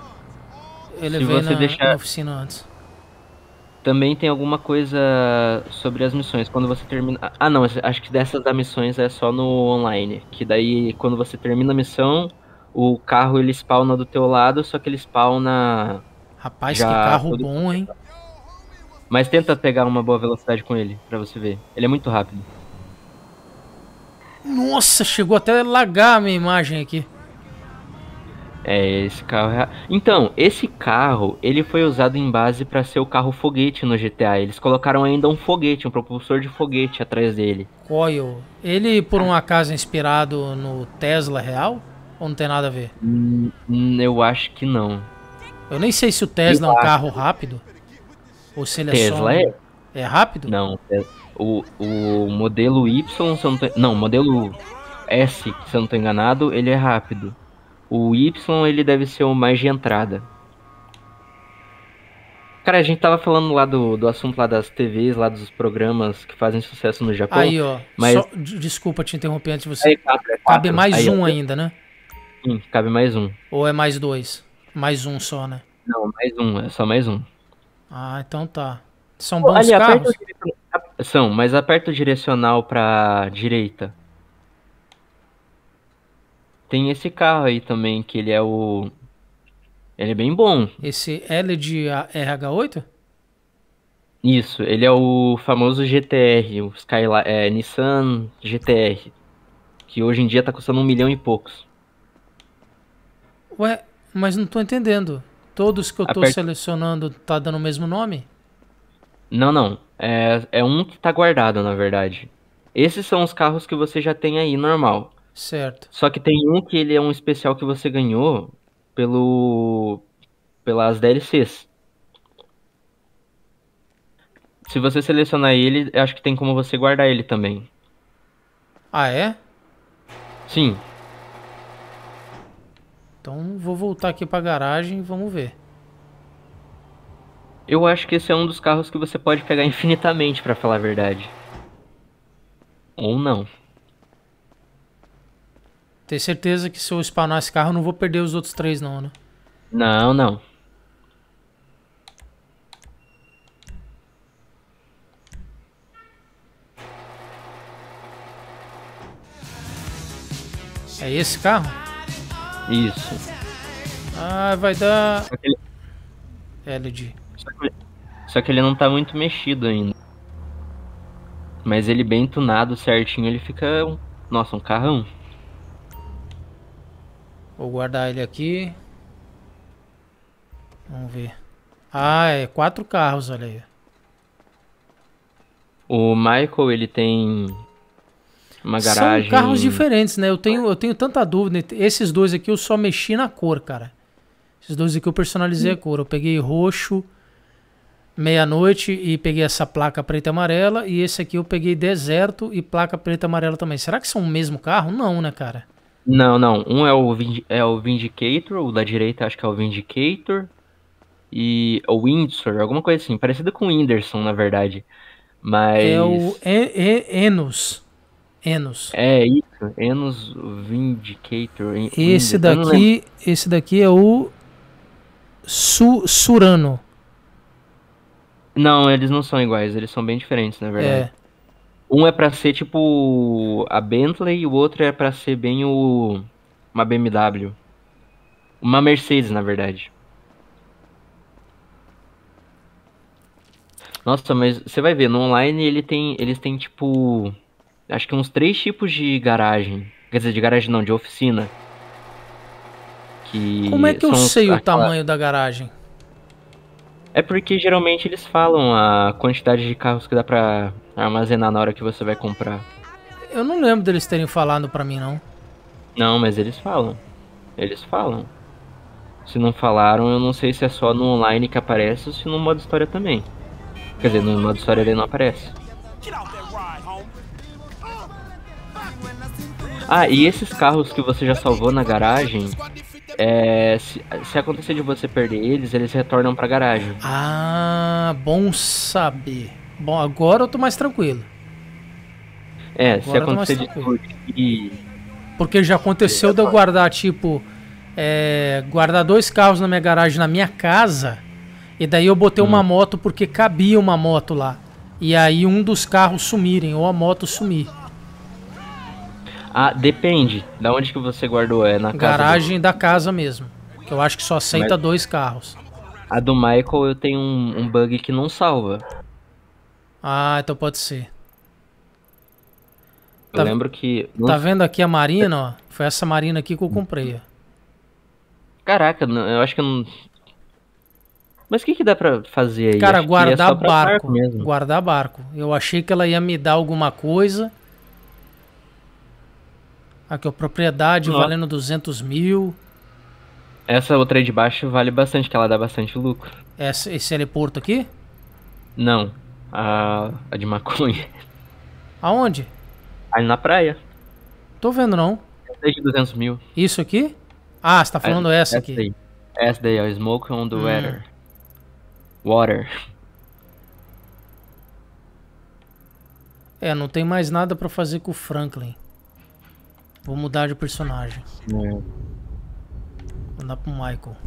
na oficina antes. Também tem alguma coisa sobre as missões. Quando você termina... Ah, não. Acho que dessas das missões é só no online. Que daí, quando você termina a missão, o carro ele spawna do teu lado, só que ele spawna... Rapaz, que carro bom, hein? Mas tenta pegar uma boa velocidade com ele, pra você ver. Ele é muito rápido. Nossa, chegou até a lagar a minha imagem aqui. Esse carro... Então, esse carro, ele foi usado em base pra ser o carro foguete no GTA. Eles colocaram ainda um foguete, um propulsor de foguete atrás dele. Coil. Ele, por um acaso, é inspirado no Tesla real? Ou não tem nada a ver? Eu acho que não. Eu nem sei se o Tesla é um carro rápido. Ou se ele é só... É rápido? Não, o modelo Y, se eu não tô... Não, o modelo S, se eu não tô enganado, ele é rápido. O Y, ele deve ser o mais de entrada. Cara, a gente tava falando lá do assunto lá das TVs, lá dos programas que fazem sucesso no Japão. Aí, ó. Mas... Desculpa te interromper antes de você. Aí, cabe mais aí, um ó. ainda, né? Sim, cabe mais um. Ou é mais 2? Mais um só, né? Não, mais um, é só mais um. Ah, então tá. São bons carros? São, mas aperta o direcional pra direita. Tem esse carro aí também, que ele é o... Ele é bem bom. Esse L de RH8? Isso, ele é o famoso GTR, o Nissan GTR. Que hoje em dia tá custando 1 milhão e poucos. Ué, mas não tô entendendo. Todos que eu tô selecionando tá dando o mesmo nome? Não. É um que tá guardado, na verdade. Esses são os carros que você já tem aí, normal. Certo. Só que tem um que ele é um especial que você ganhou pelas DLCs. Se você selecionar ele, eu acho que tem como você guardar ele também. Ah, é? Sim. Então vou voltar aqui pra garagem e vamos ver. Eu acho que esse é um dos carros que você pode pegar infinitamente, pra falar a verdade. Ou não. Tenho certeza que se eu spawnar esse carro eu não vou perder os outros 3 não, né? Não. É esse carro? Isso. Ah, vai dar... LG. Só que ele não tá muito mexido ainda. Mas ele bem tunado, certinho, ele fica... Nossa, um carrão. Vou guardar ele aqui. Vamos ver. Ah, é 4 carros, olha aí. O Michael, ele tem uma garagem... São carros diferentes, né? Eu tenho tanta dúvida. Esses dois aqui eu só mexi na cor, cara. Esses dois aqui eu personalizei a cor. Eu peguei roxo, meia-noite e peguei essa placa preta e amarela. E esse aqui eu peguei deserto e placa preta e amarela também. Será que são o mesmo carro? Não, né, cara? Não. Um é o Vindicator, o da direita acho que é o Vindicator. E o Windsor, alguma coisa assim. Parecido com o Whindersson, na verdade. Mas... É o Enos. É isso, Enos Vindicator. Esse daqui é o Surano. Não, eles não são iguais, eles são bem diferentes, na verdade. Um é pra ser tipo a Bentley e o outro é pra ser bem uma BMW. Uma Mercedes, na verdade. Nossa, mas você vai ver, no online eles têm tipo... Acho que uns 3 tipos de garagem. Quer dizer, de garagem não, de oficina. Como é que eu sei o tamanho da garagem? É porque geralmente eles falam a quantidade de carros que dá pra armazenar na hora que você vai comprar. Eu não lembro deles terem falado pra mim, não. Não, mas eles falam. Eles falam. Se não falaram, eu não sei se é só no online que aparece ou se no modo história também. Quer dizer, no modo história ele não aparece. Ah, e esses carros que você já salvou na garagem, se acontecer de você perder eles retornam pra garagem. Ah, bom saber. Bom, agora eu tô mais tranquilo. Se acontecer de... Porque já aconteceu de eu guardar, tipo... guardar 2 carros na minha garagem, na minha casa. E daí eu botei uma moto porque cabia uma moto lá. E aí um dos carros sumirem, ou a moto sumir. Ah, depende. Da onde que você guardou? É na garagem da casa mesmo. Que eu acho que só aceita 2 carros. A do Michael eu tenho um bug que não salva. Ah, então pode ser. Eu lembro que... Tá vendo aqui a Marina, ó? Foi essa Marina aqui que eu comprei, ó. Caraca, eu acho que eu não... Mas o que dá pra fazer aí? Cara, acho guardar barco mesmo. Guardar barco. Eu achei que ela ia me dar alguma coisa. Aqui, ó, propriedade valendo 200 mil. Essa outra aí de baixo vale bastante, que ela dá bastante lucro. Esse heliporto aqui? Não, a de maconha. Aonde? Ali na praia. Tô vendo não. Essa aí de 200 mil. Isso aqui? Ah, você tá falando essa aqui. Essa daí é o Smoke on the Weather. Water. É, não tem mais nada pra fazer com o Franklin. Vou mudar de personagem. Vou andar pro Michael.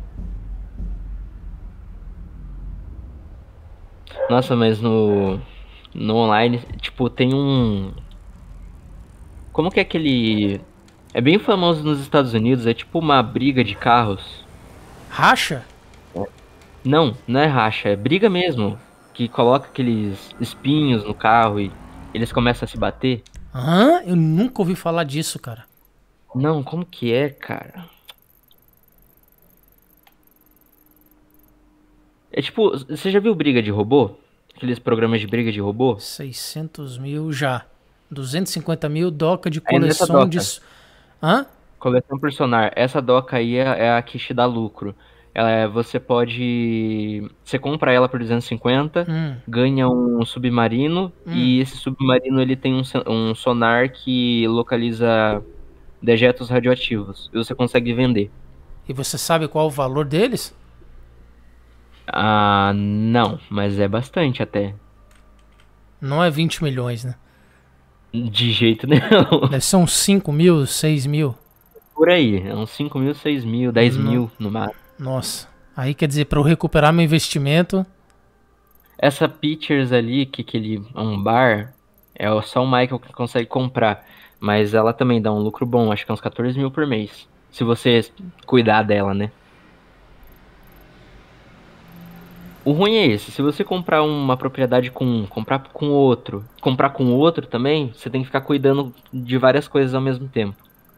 Nossa, mas no online, tipo, tem um... Como que é aquele... É bem famoso nos Estados Unidos, é tipo uma briga de carros. Racha? Não, não é racha, é briga mesmo. Que coloca aqueles espinhos no carro e eles começam a se bater. Hã? Eu nunca ouvi falar disso, cara. Não, como que é, cara? É tipo, você já viu briga de robô? Aqueles programas de briga de robô? 600 mil já. 250 mil doca de É nessa coleção doca. de... Hã? Coleção por sonar. Essa doca aí é a que te dá lucro. Você pode... Você compra ela por 250, ganha um submarino, e esse submarino ele tem um sonar que localiza dejetos radioativos. E você consegue vender. E você sabe qual o valor deles? Ah, não, mas é bastante até. Não é 20 milhões, né? De jeito nenhum. Deve ser uns 5 mil, 6 mil. Por aí, é uns 5 mil, 6 mil, 10 mil no máximo. Nossa, aí quer dizer, pra eu recuperar meu investimento... Essa Pictures ali, que é um bar, é só o Michael que consegue comprar. Mas ela também dá um lucro bom, acho que é uns 14 mil por mês. Se você cuidar dela, né? O ruim é esse, se você comprar uma propriedade comprar com outro também, você tem que ficar cuidando de várias coisas ao mesmo tempo.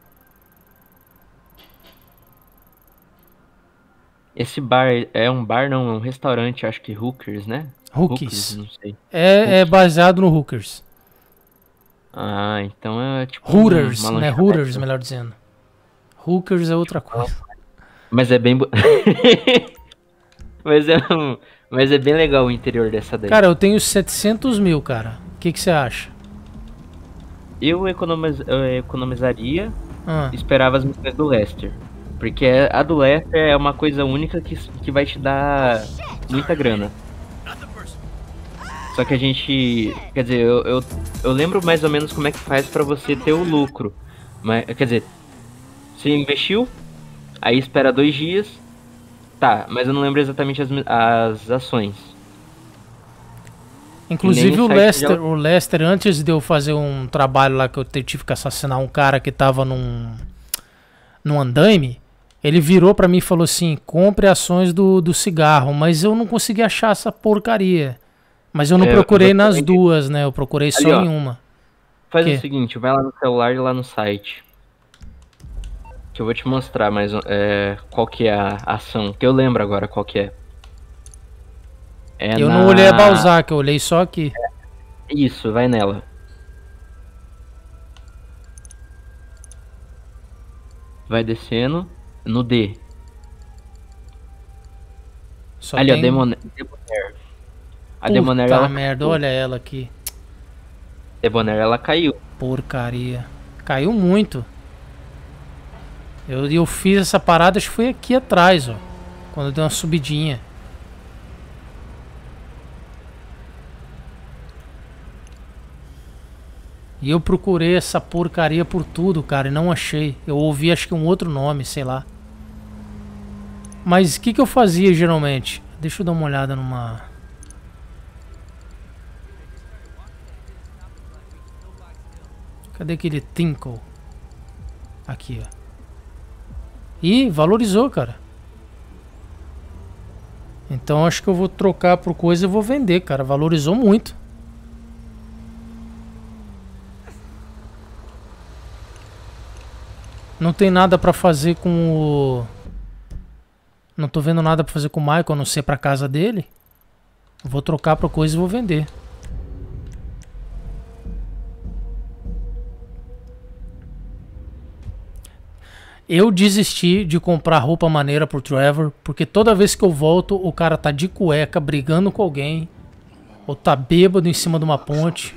Esse bar é um bar, não, é um restaurante, acho que Hookers, né? Hookers. Não sei. É baseado no Hookers. Ah, então é tipo Hooters, uma né? lanchonete. Hooters, melhor dizendo. Hookers é outra coisa. Mas é bem... Mas é bem legal o interior dessa daí. Cara, eu tenho 700 mil, cara. O que você acha? Eu economizaria e esperava as missões do Lester. Porque a do Lester é uma coisa única que vai te dar muita grana. Só que a gente... Quer dizer, eu lembro mais ou menos como é que faz pra você ter o lucro. Mas, quer dizer, você investiu, aí espera 2 dias... Tá, mas eu não lembro exatamente as ações. Inclusive o Lester, antes de eu fazer um trabalho lá que eu tive que assassinar um cara que tava num andaime, ele virou pra mim e falou assim, compre ações do cigarro, mas eu não consegui achar essa porcaria. Mas eu não procurei nas duas, né? Eu procurei ali, só em uma. Faz o seguinte, vai lá no celular e lá no site. Que eu vou te mostrar mais qual que é a ação. Que eu lembro agora qual que é. Não olhei a Balzac, eu olhei só aqui. Isso, vai nela. Vai descendo no D. Só ali, tem... ó, Debonair. A Debonair, ela... merda, olha ela aqui. Debonair, ela caiu. Porcaria. Caiu muito. Eu fiz essa parada, acho que foi aqui atrás, ó. Quando eu dei uma subidinha. E eu procurei essa porcaria por tudo, cara, e não achei. Eu ouvi, acho que um outro nome, sei lá. Mas o que eu fazia geralmente? Deixa eu dar uma olhada numa... Cadê aquele Tinkle? Aqui, ó. Ih, valorizou, cara. Então acho que eu vou trocar por coisa e vou vender, cara. Valorizou muito. Não tem nada pra fazer com o... Não tô vendo nada pra fazer com o Michael, a não ser pra casa dele. Vou trocar por coisa e vou vender. Eu desisti de comprar roupa maneira pro Trevor, porque toda vez que eu volto, o cara tá de cueca, brigando com alguém, ou tá bêbado em cima de uma ponte.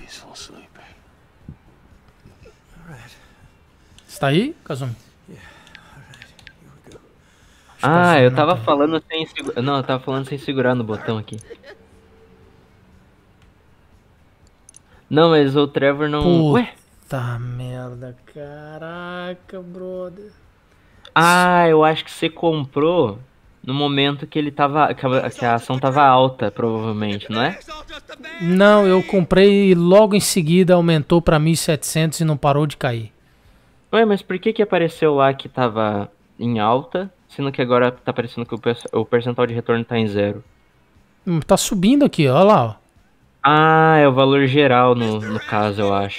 Você tá aí, Kazumi? Ah, eu tava falando sem segurar. Não, eu tava falando sem segurar no botão aqui. Não, mas o Trevor não. Ué? Puta merda, caraca, brother. Ah, eu acho que você comprou no momento que ele tava. Que a ação tava alta, provavelmente, não é? Não, eu comprei e logo em seguida aumentou pra 1.700 e não parou de cair. Ué, mas por que apareceu lá que tava em alta, sendo que agora tá aparecendo que o percentual de retorno tá em 0? Tá subindo aqui, ó lá, ó. Ah, é o valor geral no caso, eu acho.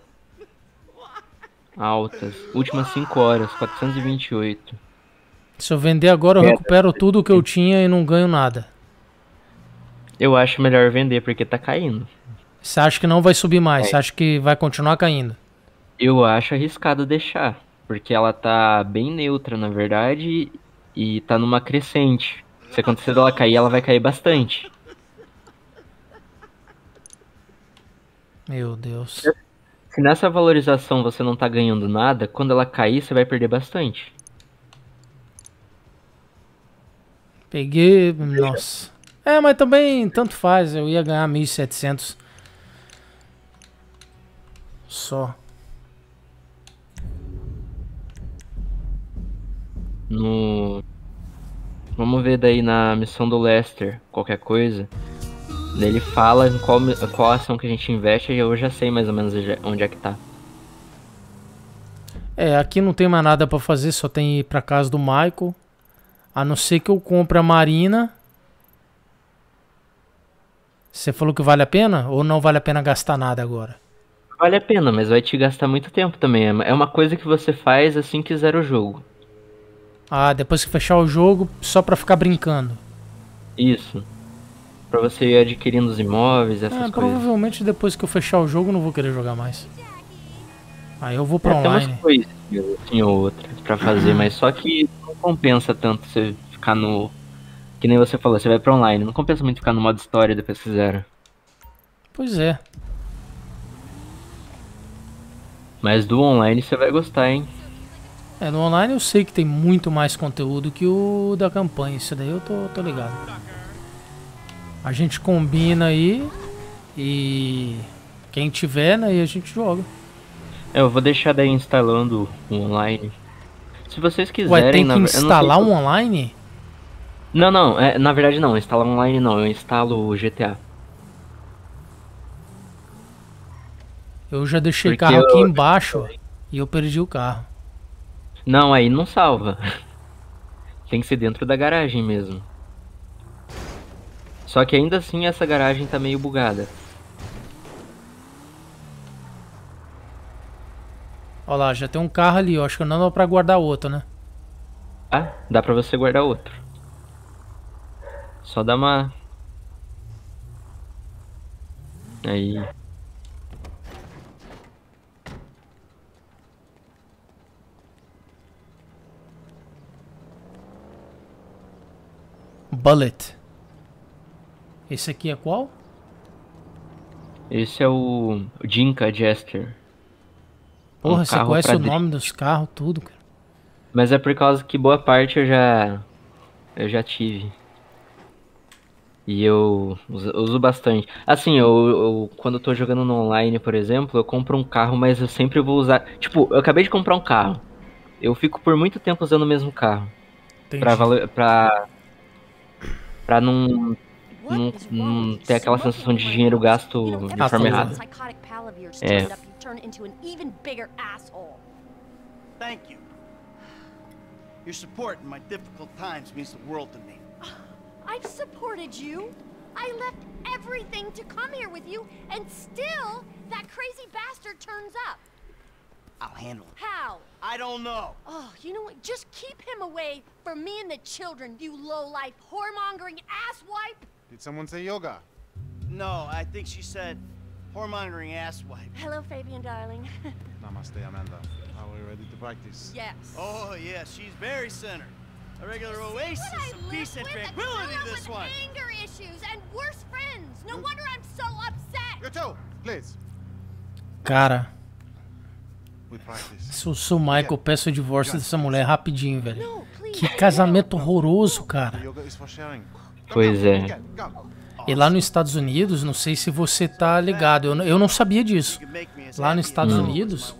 Altas. Últimas 5 horas, 428. Se eu vender agora, eu recupero tudo que eu tinha e não ganho nada. Eu acho melhor vender, porque tá caindo. Você acha que não vai subir mais? Você acha que vai continuar caindo? Eu acho arriscado deixar, porque ela tá bem neutra, na verdade, e tá numa crescente. Se acontecer dela cair, ela vai cair bastante. Meu Deus. Se nessa valorização você não tá ganhando nada, quando ela cair, você vai perder bastante. Peguei... Nossa. É, mas também tanto faz. Eu ia ganhar 1.700. Só. Vamos ver daí na missão do Lester, qualquer coisa. Ele fala em qual ação que a gente investe e eu já sei mais ou menos onde é que tá. É, aqui não tem mais nada pra fazer, só tem ir pra casa do Michael. A não ser que eu compre a Marina. Você falou que vale a pena? Ou não vale a pena gastar nada agora? Vale a pena, mas vai te gastar muito tempo também. É uma coisa que você faz assim que zera o jogo. Ah, depois que fechar o jogo, só pra ficar brincando. Isso. Pra você ir adquirindo os imóveis, essas coisas. Provavelmente depois que eu fechar o jogo, não vou querer jogar mais. Aí eu vou pra online. Tem umas coisas assim ou outras pra fazer, mas só que não compensa tanto você ficar no... Que nem você falou, você vai pra online. Não compensa muito ficar no modo história depois que zera. Pois é. Mas do online você vai gostar, hein? É, no online eu sei que tem muito mais conteúdo que o da campanha. Isso daí eu tô ligado. A gente combina aí e quem tiver, né, e a gente joga. Eu vou deixar daí instalando o online. Se vocês quiserem... Ué, tem que instalar um online? Não, na verdade não, instalar online não, eu instalo o GTA. Eu já deixei carro aqui embaixo e eu perdi o carro. Não, aí não salva. Tem que ser dentro da garagem mesmo. Só que ainda assim essa garagem tá meio bugada. Olha lá, já tem um carro ali, eu acho que não dá pra guardar outro, né? Ah, dá pra você guardar outro. Só dá uma... Aí... Bullet. Esse aqui é qual? Esse é o Jinka Jester. Porra, você conhece o nome dos carros, tudo, cara. Mas é por causa que boa parte eu já tive. E eu uso bastante. Assim, eu quando eu tô jogando no online, por exemplo, eu compro um carro, mas eu sempre vou usar... Tipo, eu acabei de comprar um carro. Eu fico por muito tempo usando o mesmo carro. Pra não ter aquela sensação de dinheiro gasto de forma errada. É. Thank you. Your support in my difficult times means the world to me. I've supported you. I left everything to come here with you, and still, that crazy bastard turns up. I'll handle it. How? I don't know. Oh, you know what? Just keep him away from me and the children, you low-life, whoremongering asswipe. Did someone say yoga? No, I think she said whoremongering asswipe. Hello, Fabian, darling. Namaste, Amanda. Are we ready to practice? Yes. Oh, yes, she's very centered. A regular oasis of peace and tranquility, this one. Anger issues and worse friends. No wonder I'm so upset. You too, please. Cara, Se o Michael, peço o divórcio dessa mulher rapidinho, velho. Que casamento horroroso, cara. Pois é. E lá nos Estados Unidos, não sei se você tá ligado, eu não sabia disso. Lá nos Estados Unidos,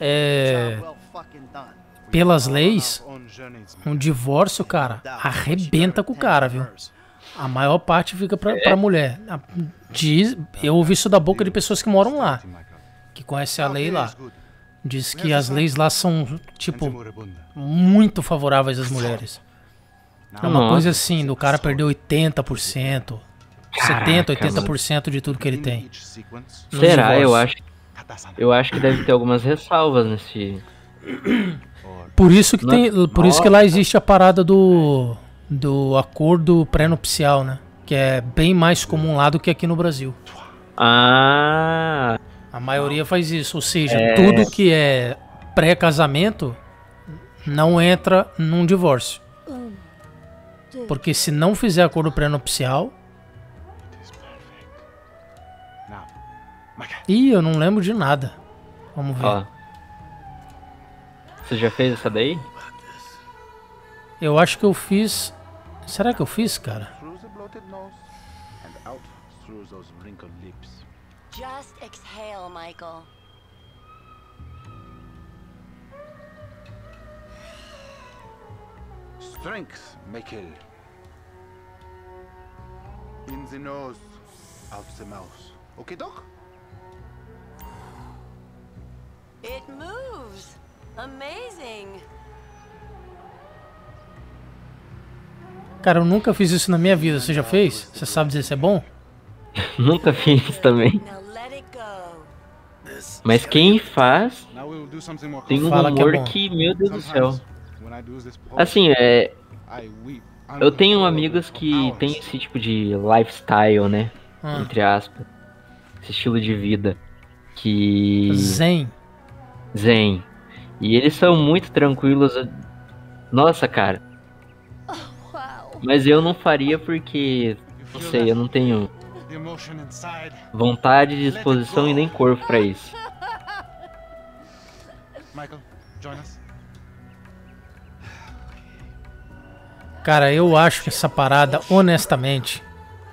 pelas leis, um divórcio, cara, arrebenta com o cara, viu? A maior parte fica pra mulher. Eu ouvi isso da boca de pessoas que moram lá, que conhecem a lei lá. Diz que as leis lá são, tipo, muito favoráveis às mulheres. É uma coisa assim, do cara perder 80%, 70%, 80% de tudo que ele tem. Será? Eu acho que deve ter algumas ressalvas nesse... Por isso que lá existe a parada do acordo pré-nupcial, né? Que é bem mais comum lá do que aqui no Brasil. Ah... A maioria faz isso, ou seja, tudo que é pré-casamento não entra num divórcio. Porque se não fizer acordo pré-nupcial... Ih, eu não lembro de nada. Vamos ver. Ó. Você já fez essa daí? Eu acho que eu fiz... Será que eu fiz, cara? Just exhale, Michael. Strength, Michael. In the nose, out the mouth. Okay, Doc? It moves. Amazing. Cara, eu nunca fiz isso na minha vida. Você já fez? Você sabe dizer se é bom? Nunca fiz também. Mas quem faz tem um humor que, meu Deus do céu. Assim, eu tenho amigos que tem esse tipo de lifestyle, né? Entre aspas. Esse estilo de vida. Que... Zen. E eles são muito tranquilos. Nossa, cara. Mas eu não faria porque... Não sei, eu não tenho vontade, disposição e nem corpo pra isso. Michael, join us. Cara, eu acho que essa parada, honestamente,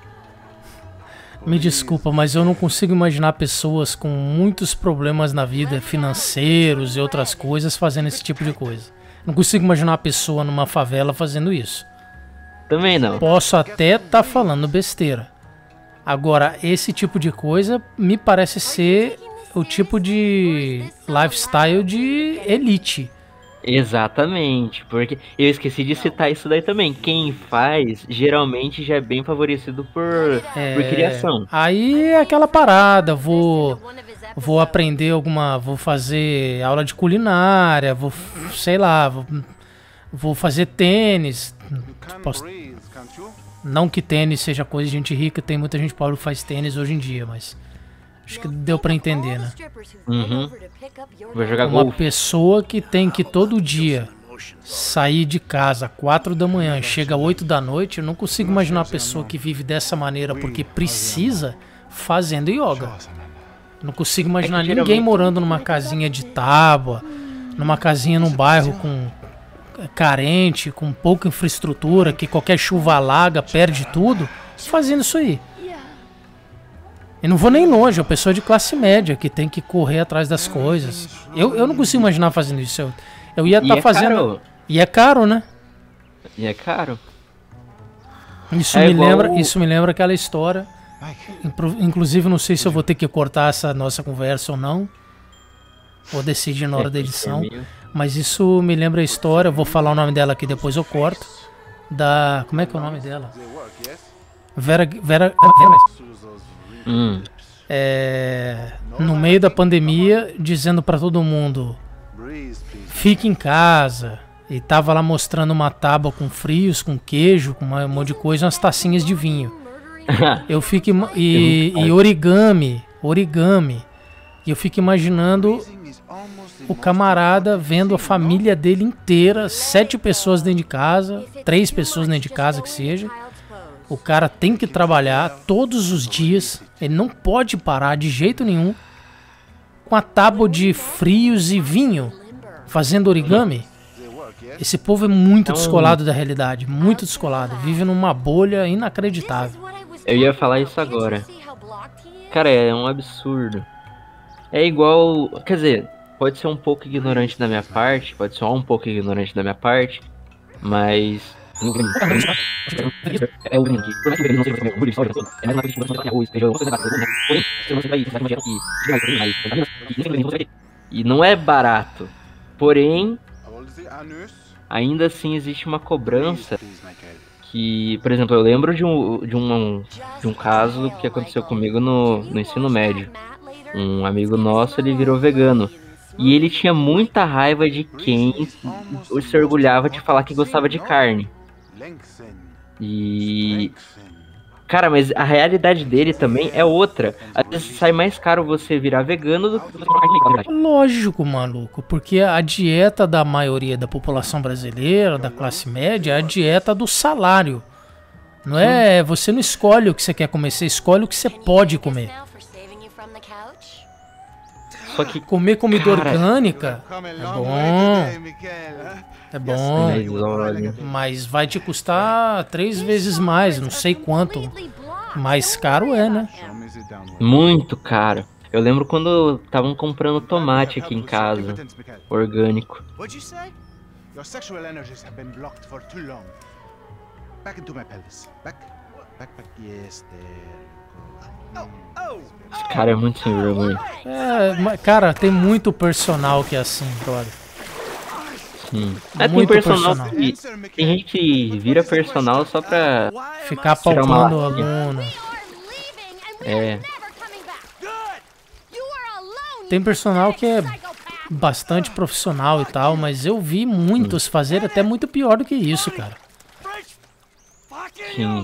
me desculpa, mas eu não consigo imaginar pessoas com muitos problemas na vida, financeiros e outras coisas, fazendo esse tipo de coisa. Não consigo imaginar uma pessoa numa favela fazendo isso. Também não. Posso até estar falando besteira. Agora, esse tipo de coisa me parece ser o tipo de lifestyle de elite. Exatamente, porque eu esqueci de citar isso daí também. Quem faz, geralmente já é bem favorecido por criação. Aí é aquela parada, vou aprender vou fazer aula de culinária, sei lá, vou fazer tênis. Não que tênis seja coisa de gente rica, tem muita gente pobre que faz tênis hoje em dia, mas acho que deu pra entender, né? Vou jogar uma golfe. Pessoa que tem que todo dia sair de casa 4 da manhã e chega 8 da noite, eu não consigo imaginar uma pessoa que vive dessa maneira porque precisa fazendo yoga. Não consigo imaginar ninguém morando numa casinha de tábua, numa casinha num bairro carente, com pouca infraestrutura, que qualquer chuva alaga, perde tudo, fazendo isso aí. E não vou nem longe, é uma pessoa de classe média que tem que correr atrás das coisas. Eu não consigo imaginar fazendo isso. Eu ia estar fazendo. Caro. E é caro, né? E é caro. Isso me lembra aquela história. Inclusive, não sei se eu vou ter que cortar essa nossa conversa ou não. Vou decidir na hora da edição. Mas isso me lembra a história. Eu vou falar o nome dela aqui, depois eu corto. Como é que é o nome dela? Vera. No meio da pandemia, dizendo pra todo mundo: fique em casa. E tava lá mostrando uma tábua com frios, com queijo, com um monte de coisa, umas tacinhas de vinho. E origami. E eu fico imaginando o camarada vendo a família dele inteira, 7 pessoas dentro de casa, 3 pessoas dentro de casa que seja. O cara tem que trabalhar todos os dias, ele não pode parar de jeito nenhum. com a tábua de frios e vinho, fazendo origami. Esse povo é muito descolado da realidade, muito descolado. Vive numa bolha inacreditável. Eu ia falar isso agora. Cara, é um absurdo. É igual... Quer dizer, pode ser um pouco ignorante da minha parte, pode ser um pouco ignorante da minha parte, mas... É o grande. Por mais que ele não seja muito história, é mais uma coisa que você arroz, feijão, você vai e não é barato. Porém, ainda assim existe uma cobrança que, por exemplo, eu lembro de um caso que aconteceu comigo no ensino médio. Um amigo nosso, ele virou vegano. E ele tinha muita raiva de quem se orgulhava de falar que gostava de carne. E... Cara, mas a realidade dele também é outra. Às vezes sai mais caro você virar vegano do que você comer carne. Lógico, maluco, porque a dieta da maioria da população brasileira, da classe média, é a dieta do salário. Não é? Você não escolhe o que você quer comer, você escolhe o que você pode comer. Só que comer comida orgânica é bom, mas vai te custar 3 vezes mais, não sei quanto. Mais caro é, né? Muito caro. Eu lembro quando estavam comprando tomate aqui em casa, orgânico. Esse cara é muito sem vergonha. Cara, tem muito personal que é assim, brother. Sim. Tem personal. Tem gente que vira personal só pra ficar palpando o aluno. É. Tem personal que é bastante profissional e tal, mas eu vi muitos fazer até muito pior do que isso, cara. Sim.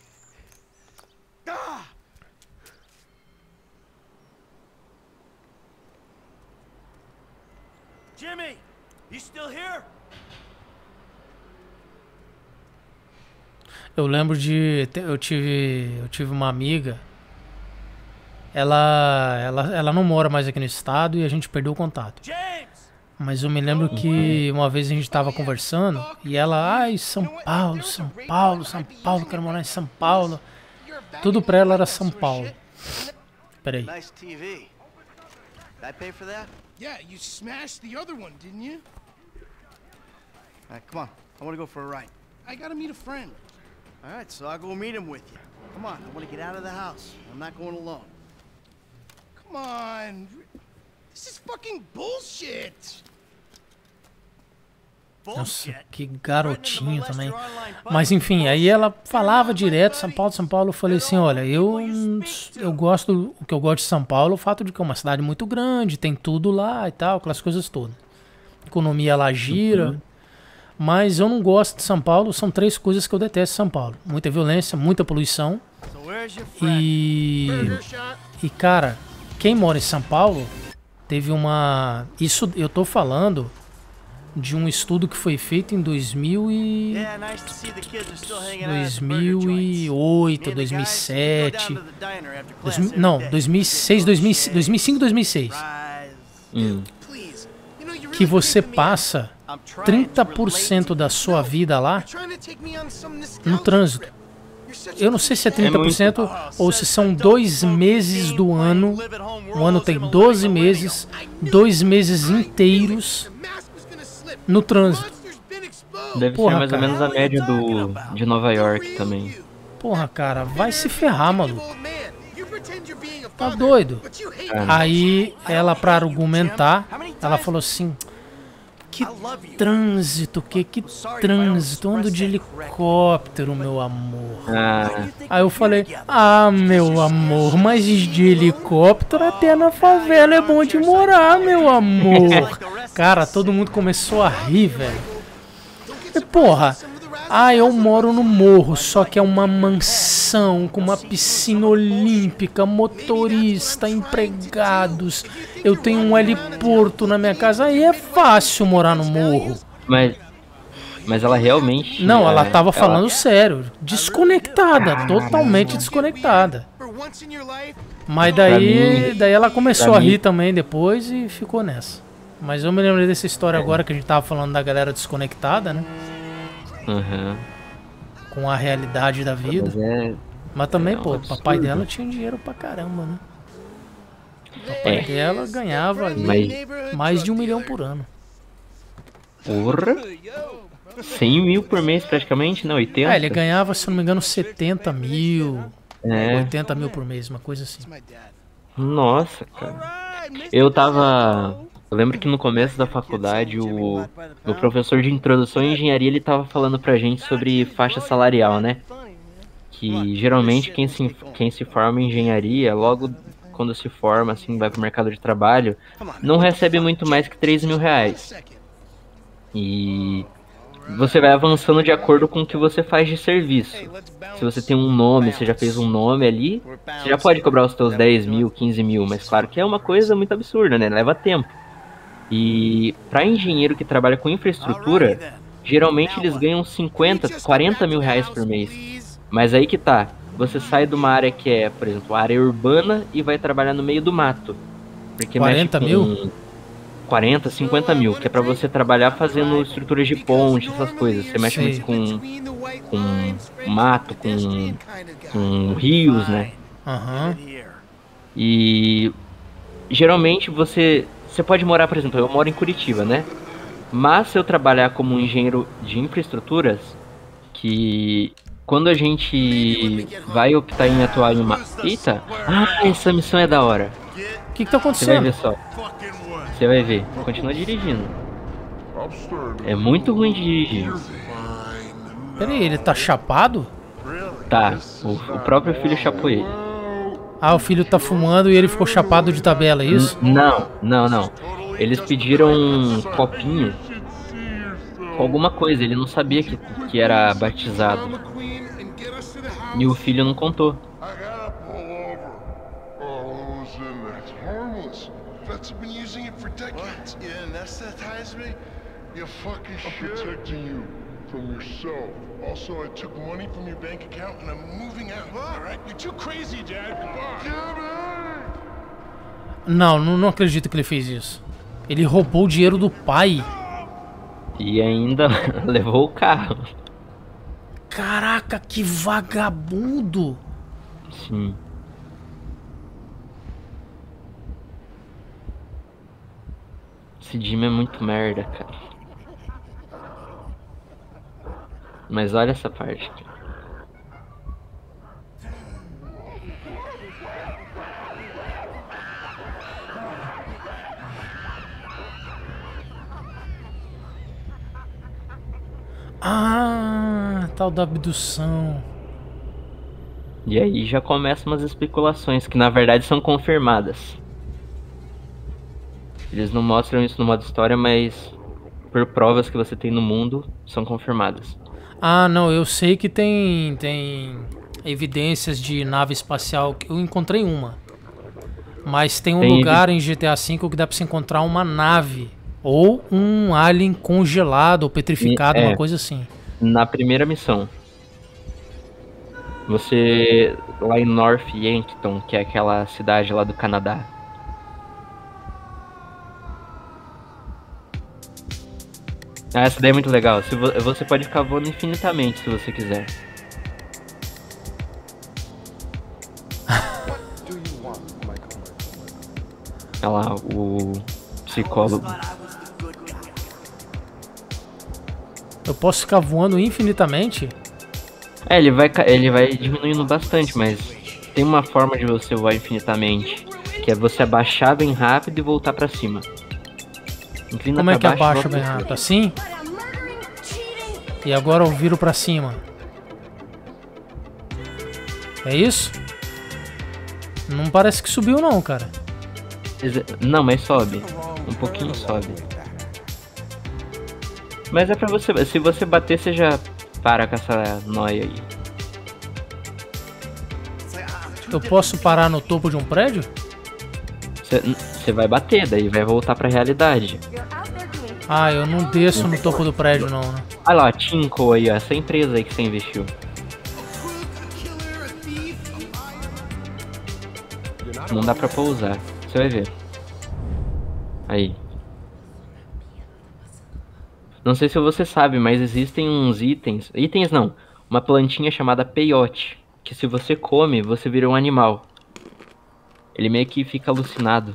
Jimmy, you still here? Eu lembro de eu tive uma amiga. Ela não mora mais aqui no estado e a gente perdeu o contato. Mas eu me lembro que uma vez a gente tava conversando e ela, São Paulo, quero morar em São Paulo. Tudo pra ela era São Paulo. Peraí. Nice TV. Did I pay for that? Yeah, you smashed the other one, didn't you? All right, come on. I want to go for a ride. I gotta meet a friend. All right, so I'll go meet him with you. Come on, I want to get out of the house. I'm not going alone. Come on. This is fucking bullshit. Nossa, que garotinho também. Mas enfim, aí ela falava direto São Paulo. Eu falei assim, olha, eu gosto, o que eu gosto de São Paulo, o fato de que é uma cidade muito grande, tem tudo lá e tal, aquelas coisas todas. Economia lá gira. Mas eu não gosto de São Paulo, são 3 coisas que eu detesto em São Paulo. Muita violência, muita poluição. E cara, quem mora em São Paulo teve uma... Isso eu tô falando de um estudo que foi feito em 2008, 2007... Não, 2006, 2005, 2006. Que você passa 30% da sua vida lá no trânsito. Eu não sei se é 30% ou se são 2 meses do ano. O ano tem 12 meses, 2 meses inteiros no trânsito. Deve ser mais ou menos a média de Nova York também. Porra, cara, vai se ferrar, maluco. Tá doido? Aí ela, pra argumentar, ela falou assim: que trânsito, que trânsito, ando de helicóptero, meu amor. Aí eu falei, meu amor, mas de helicóptero até na favela é bom de morar, meu amor. Cara, todo mundo começou a rir, velho. E porra, eu moro no morro, só que é uma mansão com uma piscina olímpica, motorista, empregados. Eu tenho um heliporto na minha casa, aí é fácil morar no morro. Mas ela realmente... Não, ela tava falando sério, desconectada, totalmente desconectada. Mas daí ela começou a rir também depois e ficou nessa. Mas eu me lembrei dessa história agora que a gente tava falando da galera desconectada, né? Uhum. Com a realidade da vida. Mas também, pô, o papai dela tinha dinheiro pra caramba, né? O papai dela ganhava ali mais de 1 milhão por ano. Porra! 100 mil por mês praticamente, né? 80? Ele ganhava, se eu não me engano, 70 mil, 80 mil por mês, uma coisa assim. Nossa, cara. Eu lembro que no começo da faculdade, o professor de introdução à engenharia, ele tava falando pra gente sobre faixa salarial, né? Que geralmente quem se forma em engenharia, logo quando se forma, assim, vai pro mercado de trabalho, não recebe muito mais que 3 mil reais. E você vai avançando de acordo com o que você faz de serviço. Se você tem um nome, você já fez um nome ali, você já pode cobrar os teus 10 mil, 15 mil, mas claro que é uma coisa muito absurda, né? Leva tempo. E para engenheiro que trabalha com infraestrutura, geralmente eles ganham 50, 40 mil reais por mês. Mas aí que tá, você sai de uma área que é, por exemplo, a área urbana e vai trabalhar no meio do mato. Porque 40 mil? 40, 50 mil, que é pra você trabalhar fazendo estruturas de ponte, essas coisas. Você mexe muito com mato, com rios, né? E geralmente você pode morar, por exemplo, eu moro em Curitiba, né? Mas se eu trabalhar como engenheiro de infraestruturas, que quando a gente vai optar em atuar em uma... Eita! Ah, essa missão é da hora. O que tá acontecendo? Você vai ver só. Você vai ver. Continua dirigindo. É muito ruim de dirigir. Peraí, ele tá chapado? Tá. O próprio filho chapou ele. Ah, o filho tá fumando e ele ficou chapado de tabela, é isso? Não. Eles pediram um copinho com alguma coisa. Ele não sabia que era batizado. E o filho não contou. Não acredito que ele fez isso. Ele roubou o dinheiro do pai. E ainda levou o carro. Caraca, que vagabundo! Sim. Esse Jimmy é muito merda, cara. Mas olha essa parte. Ah, tal da abdução. E aí já começam umas especulações que na verdade são confirmadas. Eles não mostram isso no modo história, mas por provas que você tem no mundo, são confirmadas. Ah, não, eu sei que tem evidências de nave espacial, que eu encontrei uma. Mas tem um lugar em GTA V que dá pra se encontrar uma nave. Ou um alien congelado ou petrificado, uma coisa assim. Na primeira missão. Você... lá em North Yankton, que é aquela cidade lá do Canadá. Ah, essa daí é muito legal. Você pode ficar voando infinitamente se você quiser. Olha lá, o psicólogo. Eu posso ficar voando infinitamente? É, ele vai diminuindo bastante, mas tem uma forma de você voar infinitamente, que é você abaixar bem rápido e voltar pra cima. Inclina Como é que baixo, abaixa bem rápido? Assim? E agora eu viro pra cima. É isso? Não parece que subiu não, cara. Não, mas sobe. Um pouquinho sobe. Mas é pra você... Se você bater, você já para com essa noia aí. Eu posso parar no topo de um prédio? Você vai bater, daí vai voltar pra realidade. Ah, eu não desço no topo do prédio não, né? Olha lá, Tinko aí, ó, essa empresa aí que você investiu. Não dá pra pousar. Você vai ver. Aí. Não sei se você sabe, mas existem uns itens... Itens não. Uma plantinha chamada peyote. Que se você come, você vira um animal. Ele meio que fica alucinado.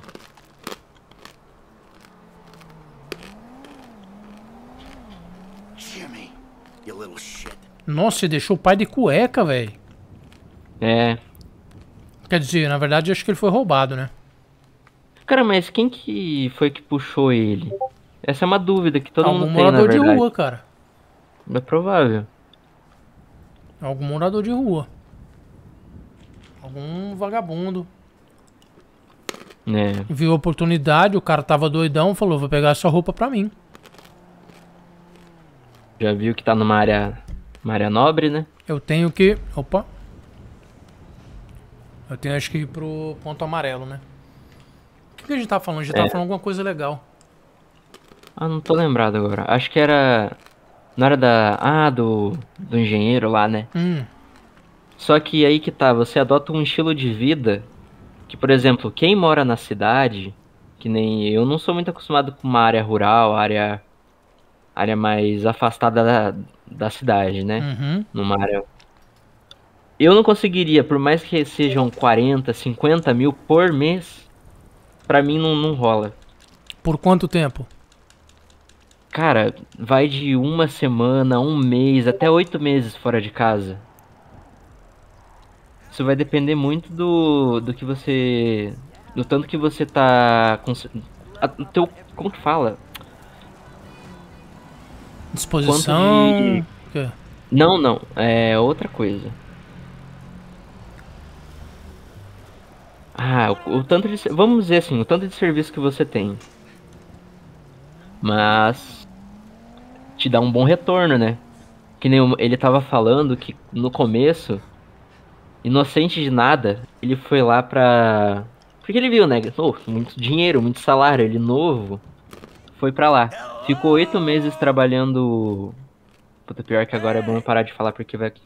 Jimmy, you little shit. Nossa, você deixou o pai de cueca, velho. É. Quer dizer, na verdade, acho que ele foi roubado, né? Cara, mas quem que foi que puxou ele? Essa é uma dúvida que todo mundo tem, na morador de verdade. rua, cara. É provável. Algum morador de rua. Algum vagabundo. É. Viu a oportunidade, o cara tava doidão, falou, vou pegar essa roupa pra mim. Já viu que tá numa área nobre, né? Eu tenho que... Opa. Eu tenho acho que ir pro ponto amarelo, né? O que a gente tava falando? A gente tava falando alguma coisa legal. Ah, não tô lembrado agora. Acho que era... Não era da... Ah, do engenheiro lá, né? Só que aí que tá, você adota um estilo de vida que, por exemplo, quem mora na cidade, que nem eu não sou muito acostumado com uma área rural, área mais afastada da cidade, né? Numa área... Eu não conseguiria, por mais que sejam 40, 50 mil por mês, pra mim não rola. Por quanto tempo? Cara, vai de uma semana, um mês, até 8 meses fora de casa. Isso vai depender muito do que você... Do tanto que você tá... Como que fala? Disposição... Não. É outra coisa. Ah, o tanto de... Vamos dizer assim, o tanto de serviço que você tem. Mas... te dá um bom retorno, né? Que nem ele tava falando que no começo... Inocente de nada, ele foi lá pra... Porque ele viu, né? Oh, muito dinheiro, muito salário, ele novo. Foi pra lá. Ficou 8 meses trabalhando... Puta, pior que agora é bom eu parar de falar porque vai...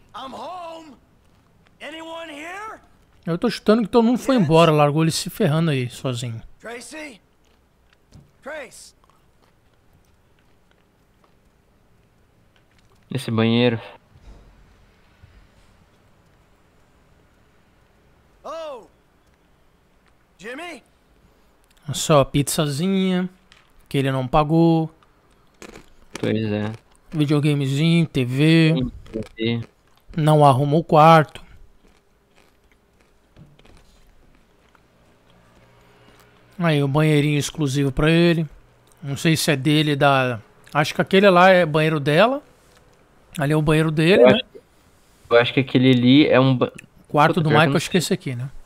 Eu tô chutando que todo mundo foi embora, largou ele se ferrando aí, sozinho. Tracy? Trace? Nesse banheiro. Oh! Jimmy? Só pizzazinha, que ele não pagou. Pois é. Videogamezinho, TV. Não arrumou o quarto. Aí o banheirinho exclusivo pra ele. Não sei se é dele, da... Acho que aquele lá é banheiro dela. Ali é o banheiro dele, né? Eu acho que aquele ali é um... Quarto do Michael, acho que é esse aqui, né?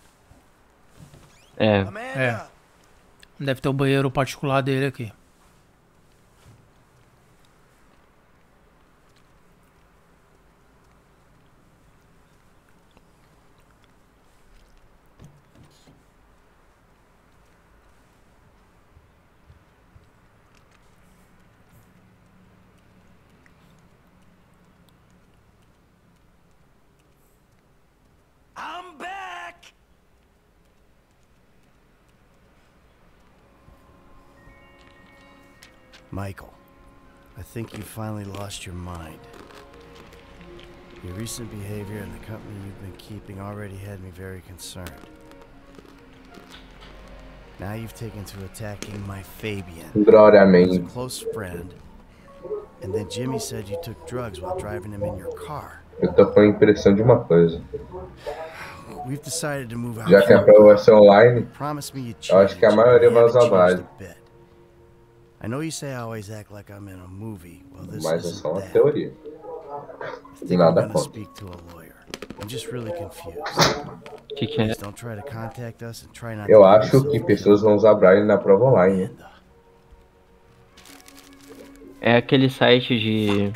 É. Deve ter o banheiro particular dele aqui. I'm back! Michael, I think you finally lost your mind. Your recent behavior and the company you've been keeping already had me very concerned. Now you've taken to attacking my Fabian, who's a close friend, and then Jimmy said you took drugs while driving him in your car. Eu tô com a impressão de uma coisa. We've decided to move out. Já que a prova vai ser online, eu acho que a maioria vai usar base. I know you say I always act like I'm in a movie. Well, this Mas é isn't só uma that. teoria. I think I'm Nada gonna contra. speak to a lawyer. I'm just really confused. Que é? Please don't try to contact us and try not Eu to acho que pessoas vão usar Braille na prova online. Né? É aquele site de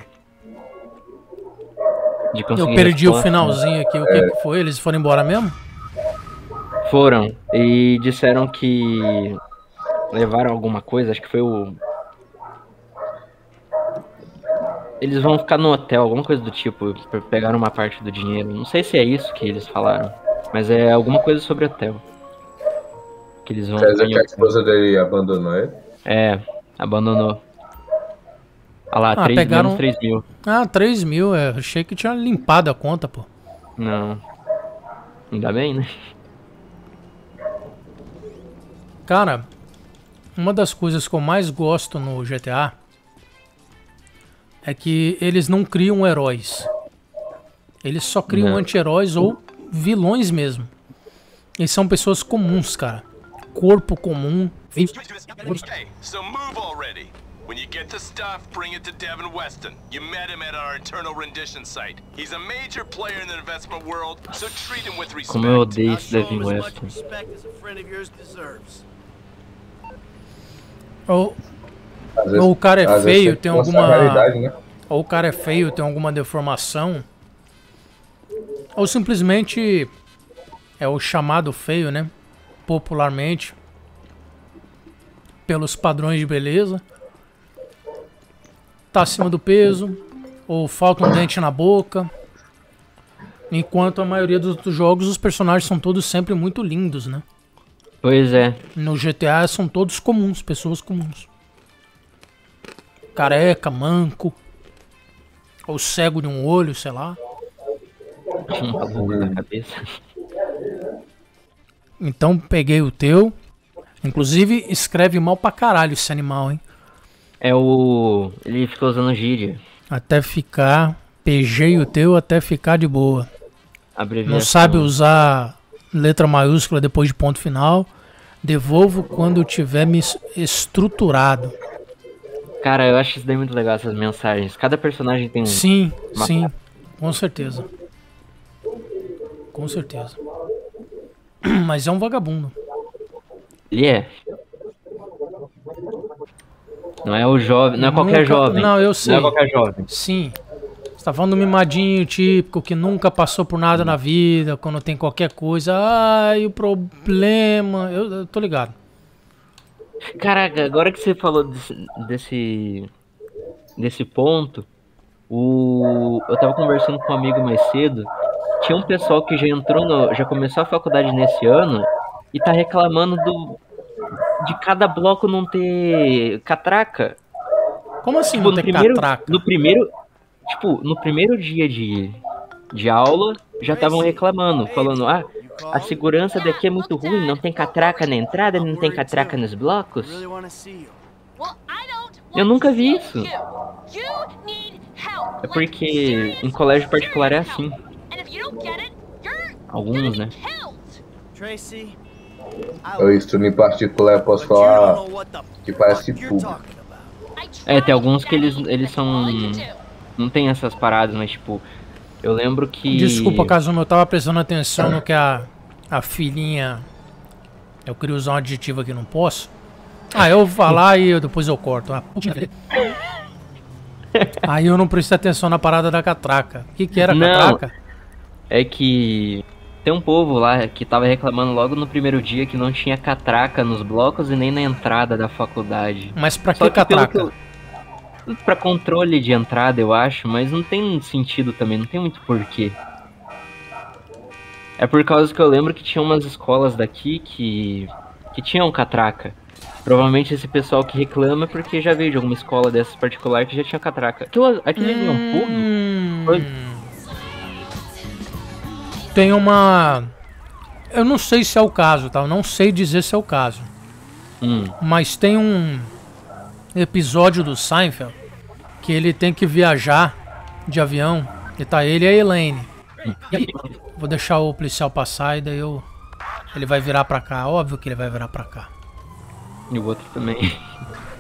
conseguir Eu perdi resposta, o finalzinho aqui. O que foi? Eles foram embora mesmo? Foram e disseram que levaram alguma coisa, acho que foi o... Eles vão ficar no hotel, alguma coisa do tipo, pegaram uma parte do dinheiro. Não sei se é isso que eles falaram, mas é alguma coisa sobre hotel. Que eles vão... Quer dizer que a esposa dele abandonou ele? É, abandonou. Olha lá, 3 pegaram... menos 3 mil. Ah, 3 mil, achei que tinha limpado a conta, pô. Não. Ainda bem, né? Cara, uma das coisas que eu mais gosto no GTA é que eles não criam heróis. Eles só criam anti-heróis ou vilões mesmo. Eles são pessoas comuns, cara. Corpo comum. Okay, so move already. When you get the stuff, bring it to Devin Weston. You met him at our internal rendition site. He's a major player in the investment world, so treat him with respect. Como eu odeio esse Devin Weston. Ou o cara é feio, tem alguma... né? Ou o cara é feio, tem alguma deformação. Ou simplesmente é o chamado feio, né? Popularmente. Pelos padrões de beleza. Tá acima do peso. Ou falta um dente na boca. Enquanto a maioria dos outros jogos, os personagens são todos sempre muito lindos, né? Pois é. No GTA são todos comuns, pessoas comuns. Careca, manco. Ou cego de um olho, sei lá. Uma boca na cabeça. Então peguei o teu. Inclusive escreve mal pra caralho esse animal, hein? É o... Ele ficou usando gíria. Até ficar... Pegei o teu até ficar de boa. Abreviação. Não sabe usar letra maiúscula depois de ponto final. Devolvo quando tiver me estruturado. Cara, eu acho isso daí muito legal, essas mensagens. Cada personagem tem um... Sim, sim. Com certeza. Com certeza. Mas é um vagabundo. Ele é. Não é o jovem, não é qualquer jovem. Não, eu sei. Não é qualquer jovem. Sim. Você tá falando do mimadinho típico que nunca passou por nada na vida, quando tem qualquer coisa. Ai, o problema. Eu tô ligado. Caraca, agora que você falou desse ponto, eu tava conversando com um amigo mais cedo. Tinha um pessoal que já começou a faculdade nesse ano e tá reclamando de cada bloco não ter catraca. Como assim tipo, não ter catraca? No primeiro dia de aula, já estavam reclamando, falando, a segurança daqui é muito ruim, não tem catraca na entrada, não tem catraca nos blocos. Eu nunca vi isso. É porque em colégio particular é assim. Alguns, né? Eu estudo em particular, eu posso falar que parece público. É, tem alguns que eles são... Não tem essas paradas, mas tipo... Eu lembro que... Desculpa, Kazuma, eu tava prestando atenção no que a filhinha... Eu queria usar um adjetivo aqui, não posso? Eu vou falar e depois eu corto. Aí eu não prestei atenção na parada da catraca. O que era a catraca? É que... Tem um povo lá que tava reclamando logo no primeiro dia que não tinha catraca nos blocos e nem na entrada da faculdade. Mas pra que catraca? Pra controle de entrada, eu acho, mas não tem sentido também, não tem muito porquê. É por causa que eu lembro que tinha umas escolas daqui que tinham catraca. Provavelmente esse pessoal que reclama é porque já veio de alguma escola dessas particular que já tinha catraca. Aquele é um público? Tem uma... Eu não sei se é o caso, tá? Eu não sei dizer se é o caso. Mas tem um episódio do Seinfeld que ele tem que viajar de avião e tá ele e a Elaine. Vou deixar o policial passar e daí ele vai virar pra cá. Óbvio que ele vai virar pra cá. E o outro também.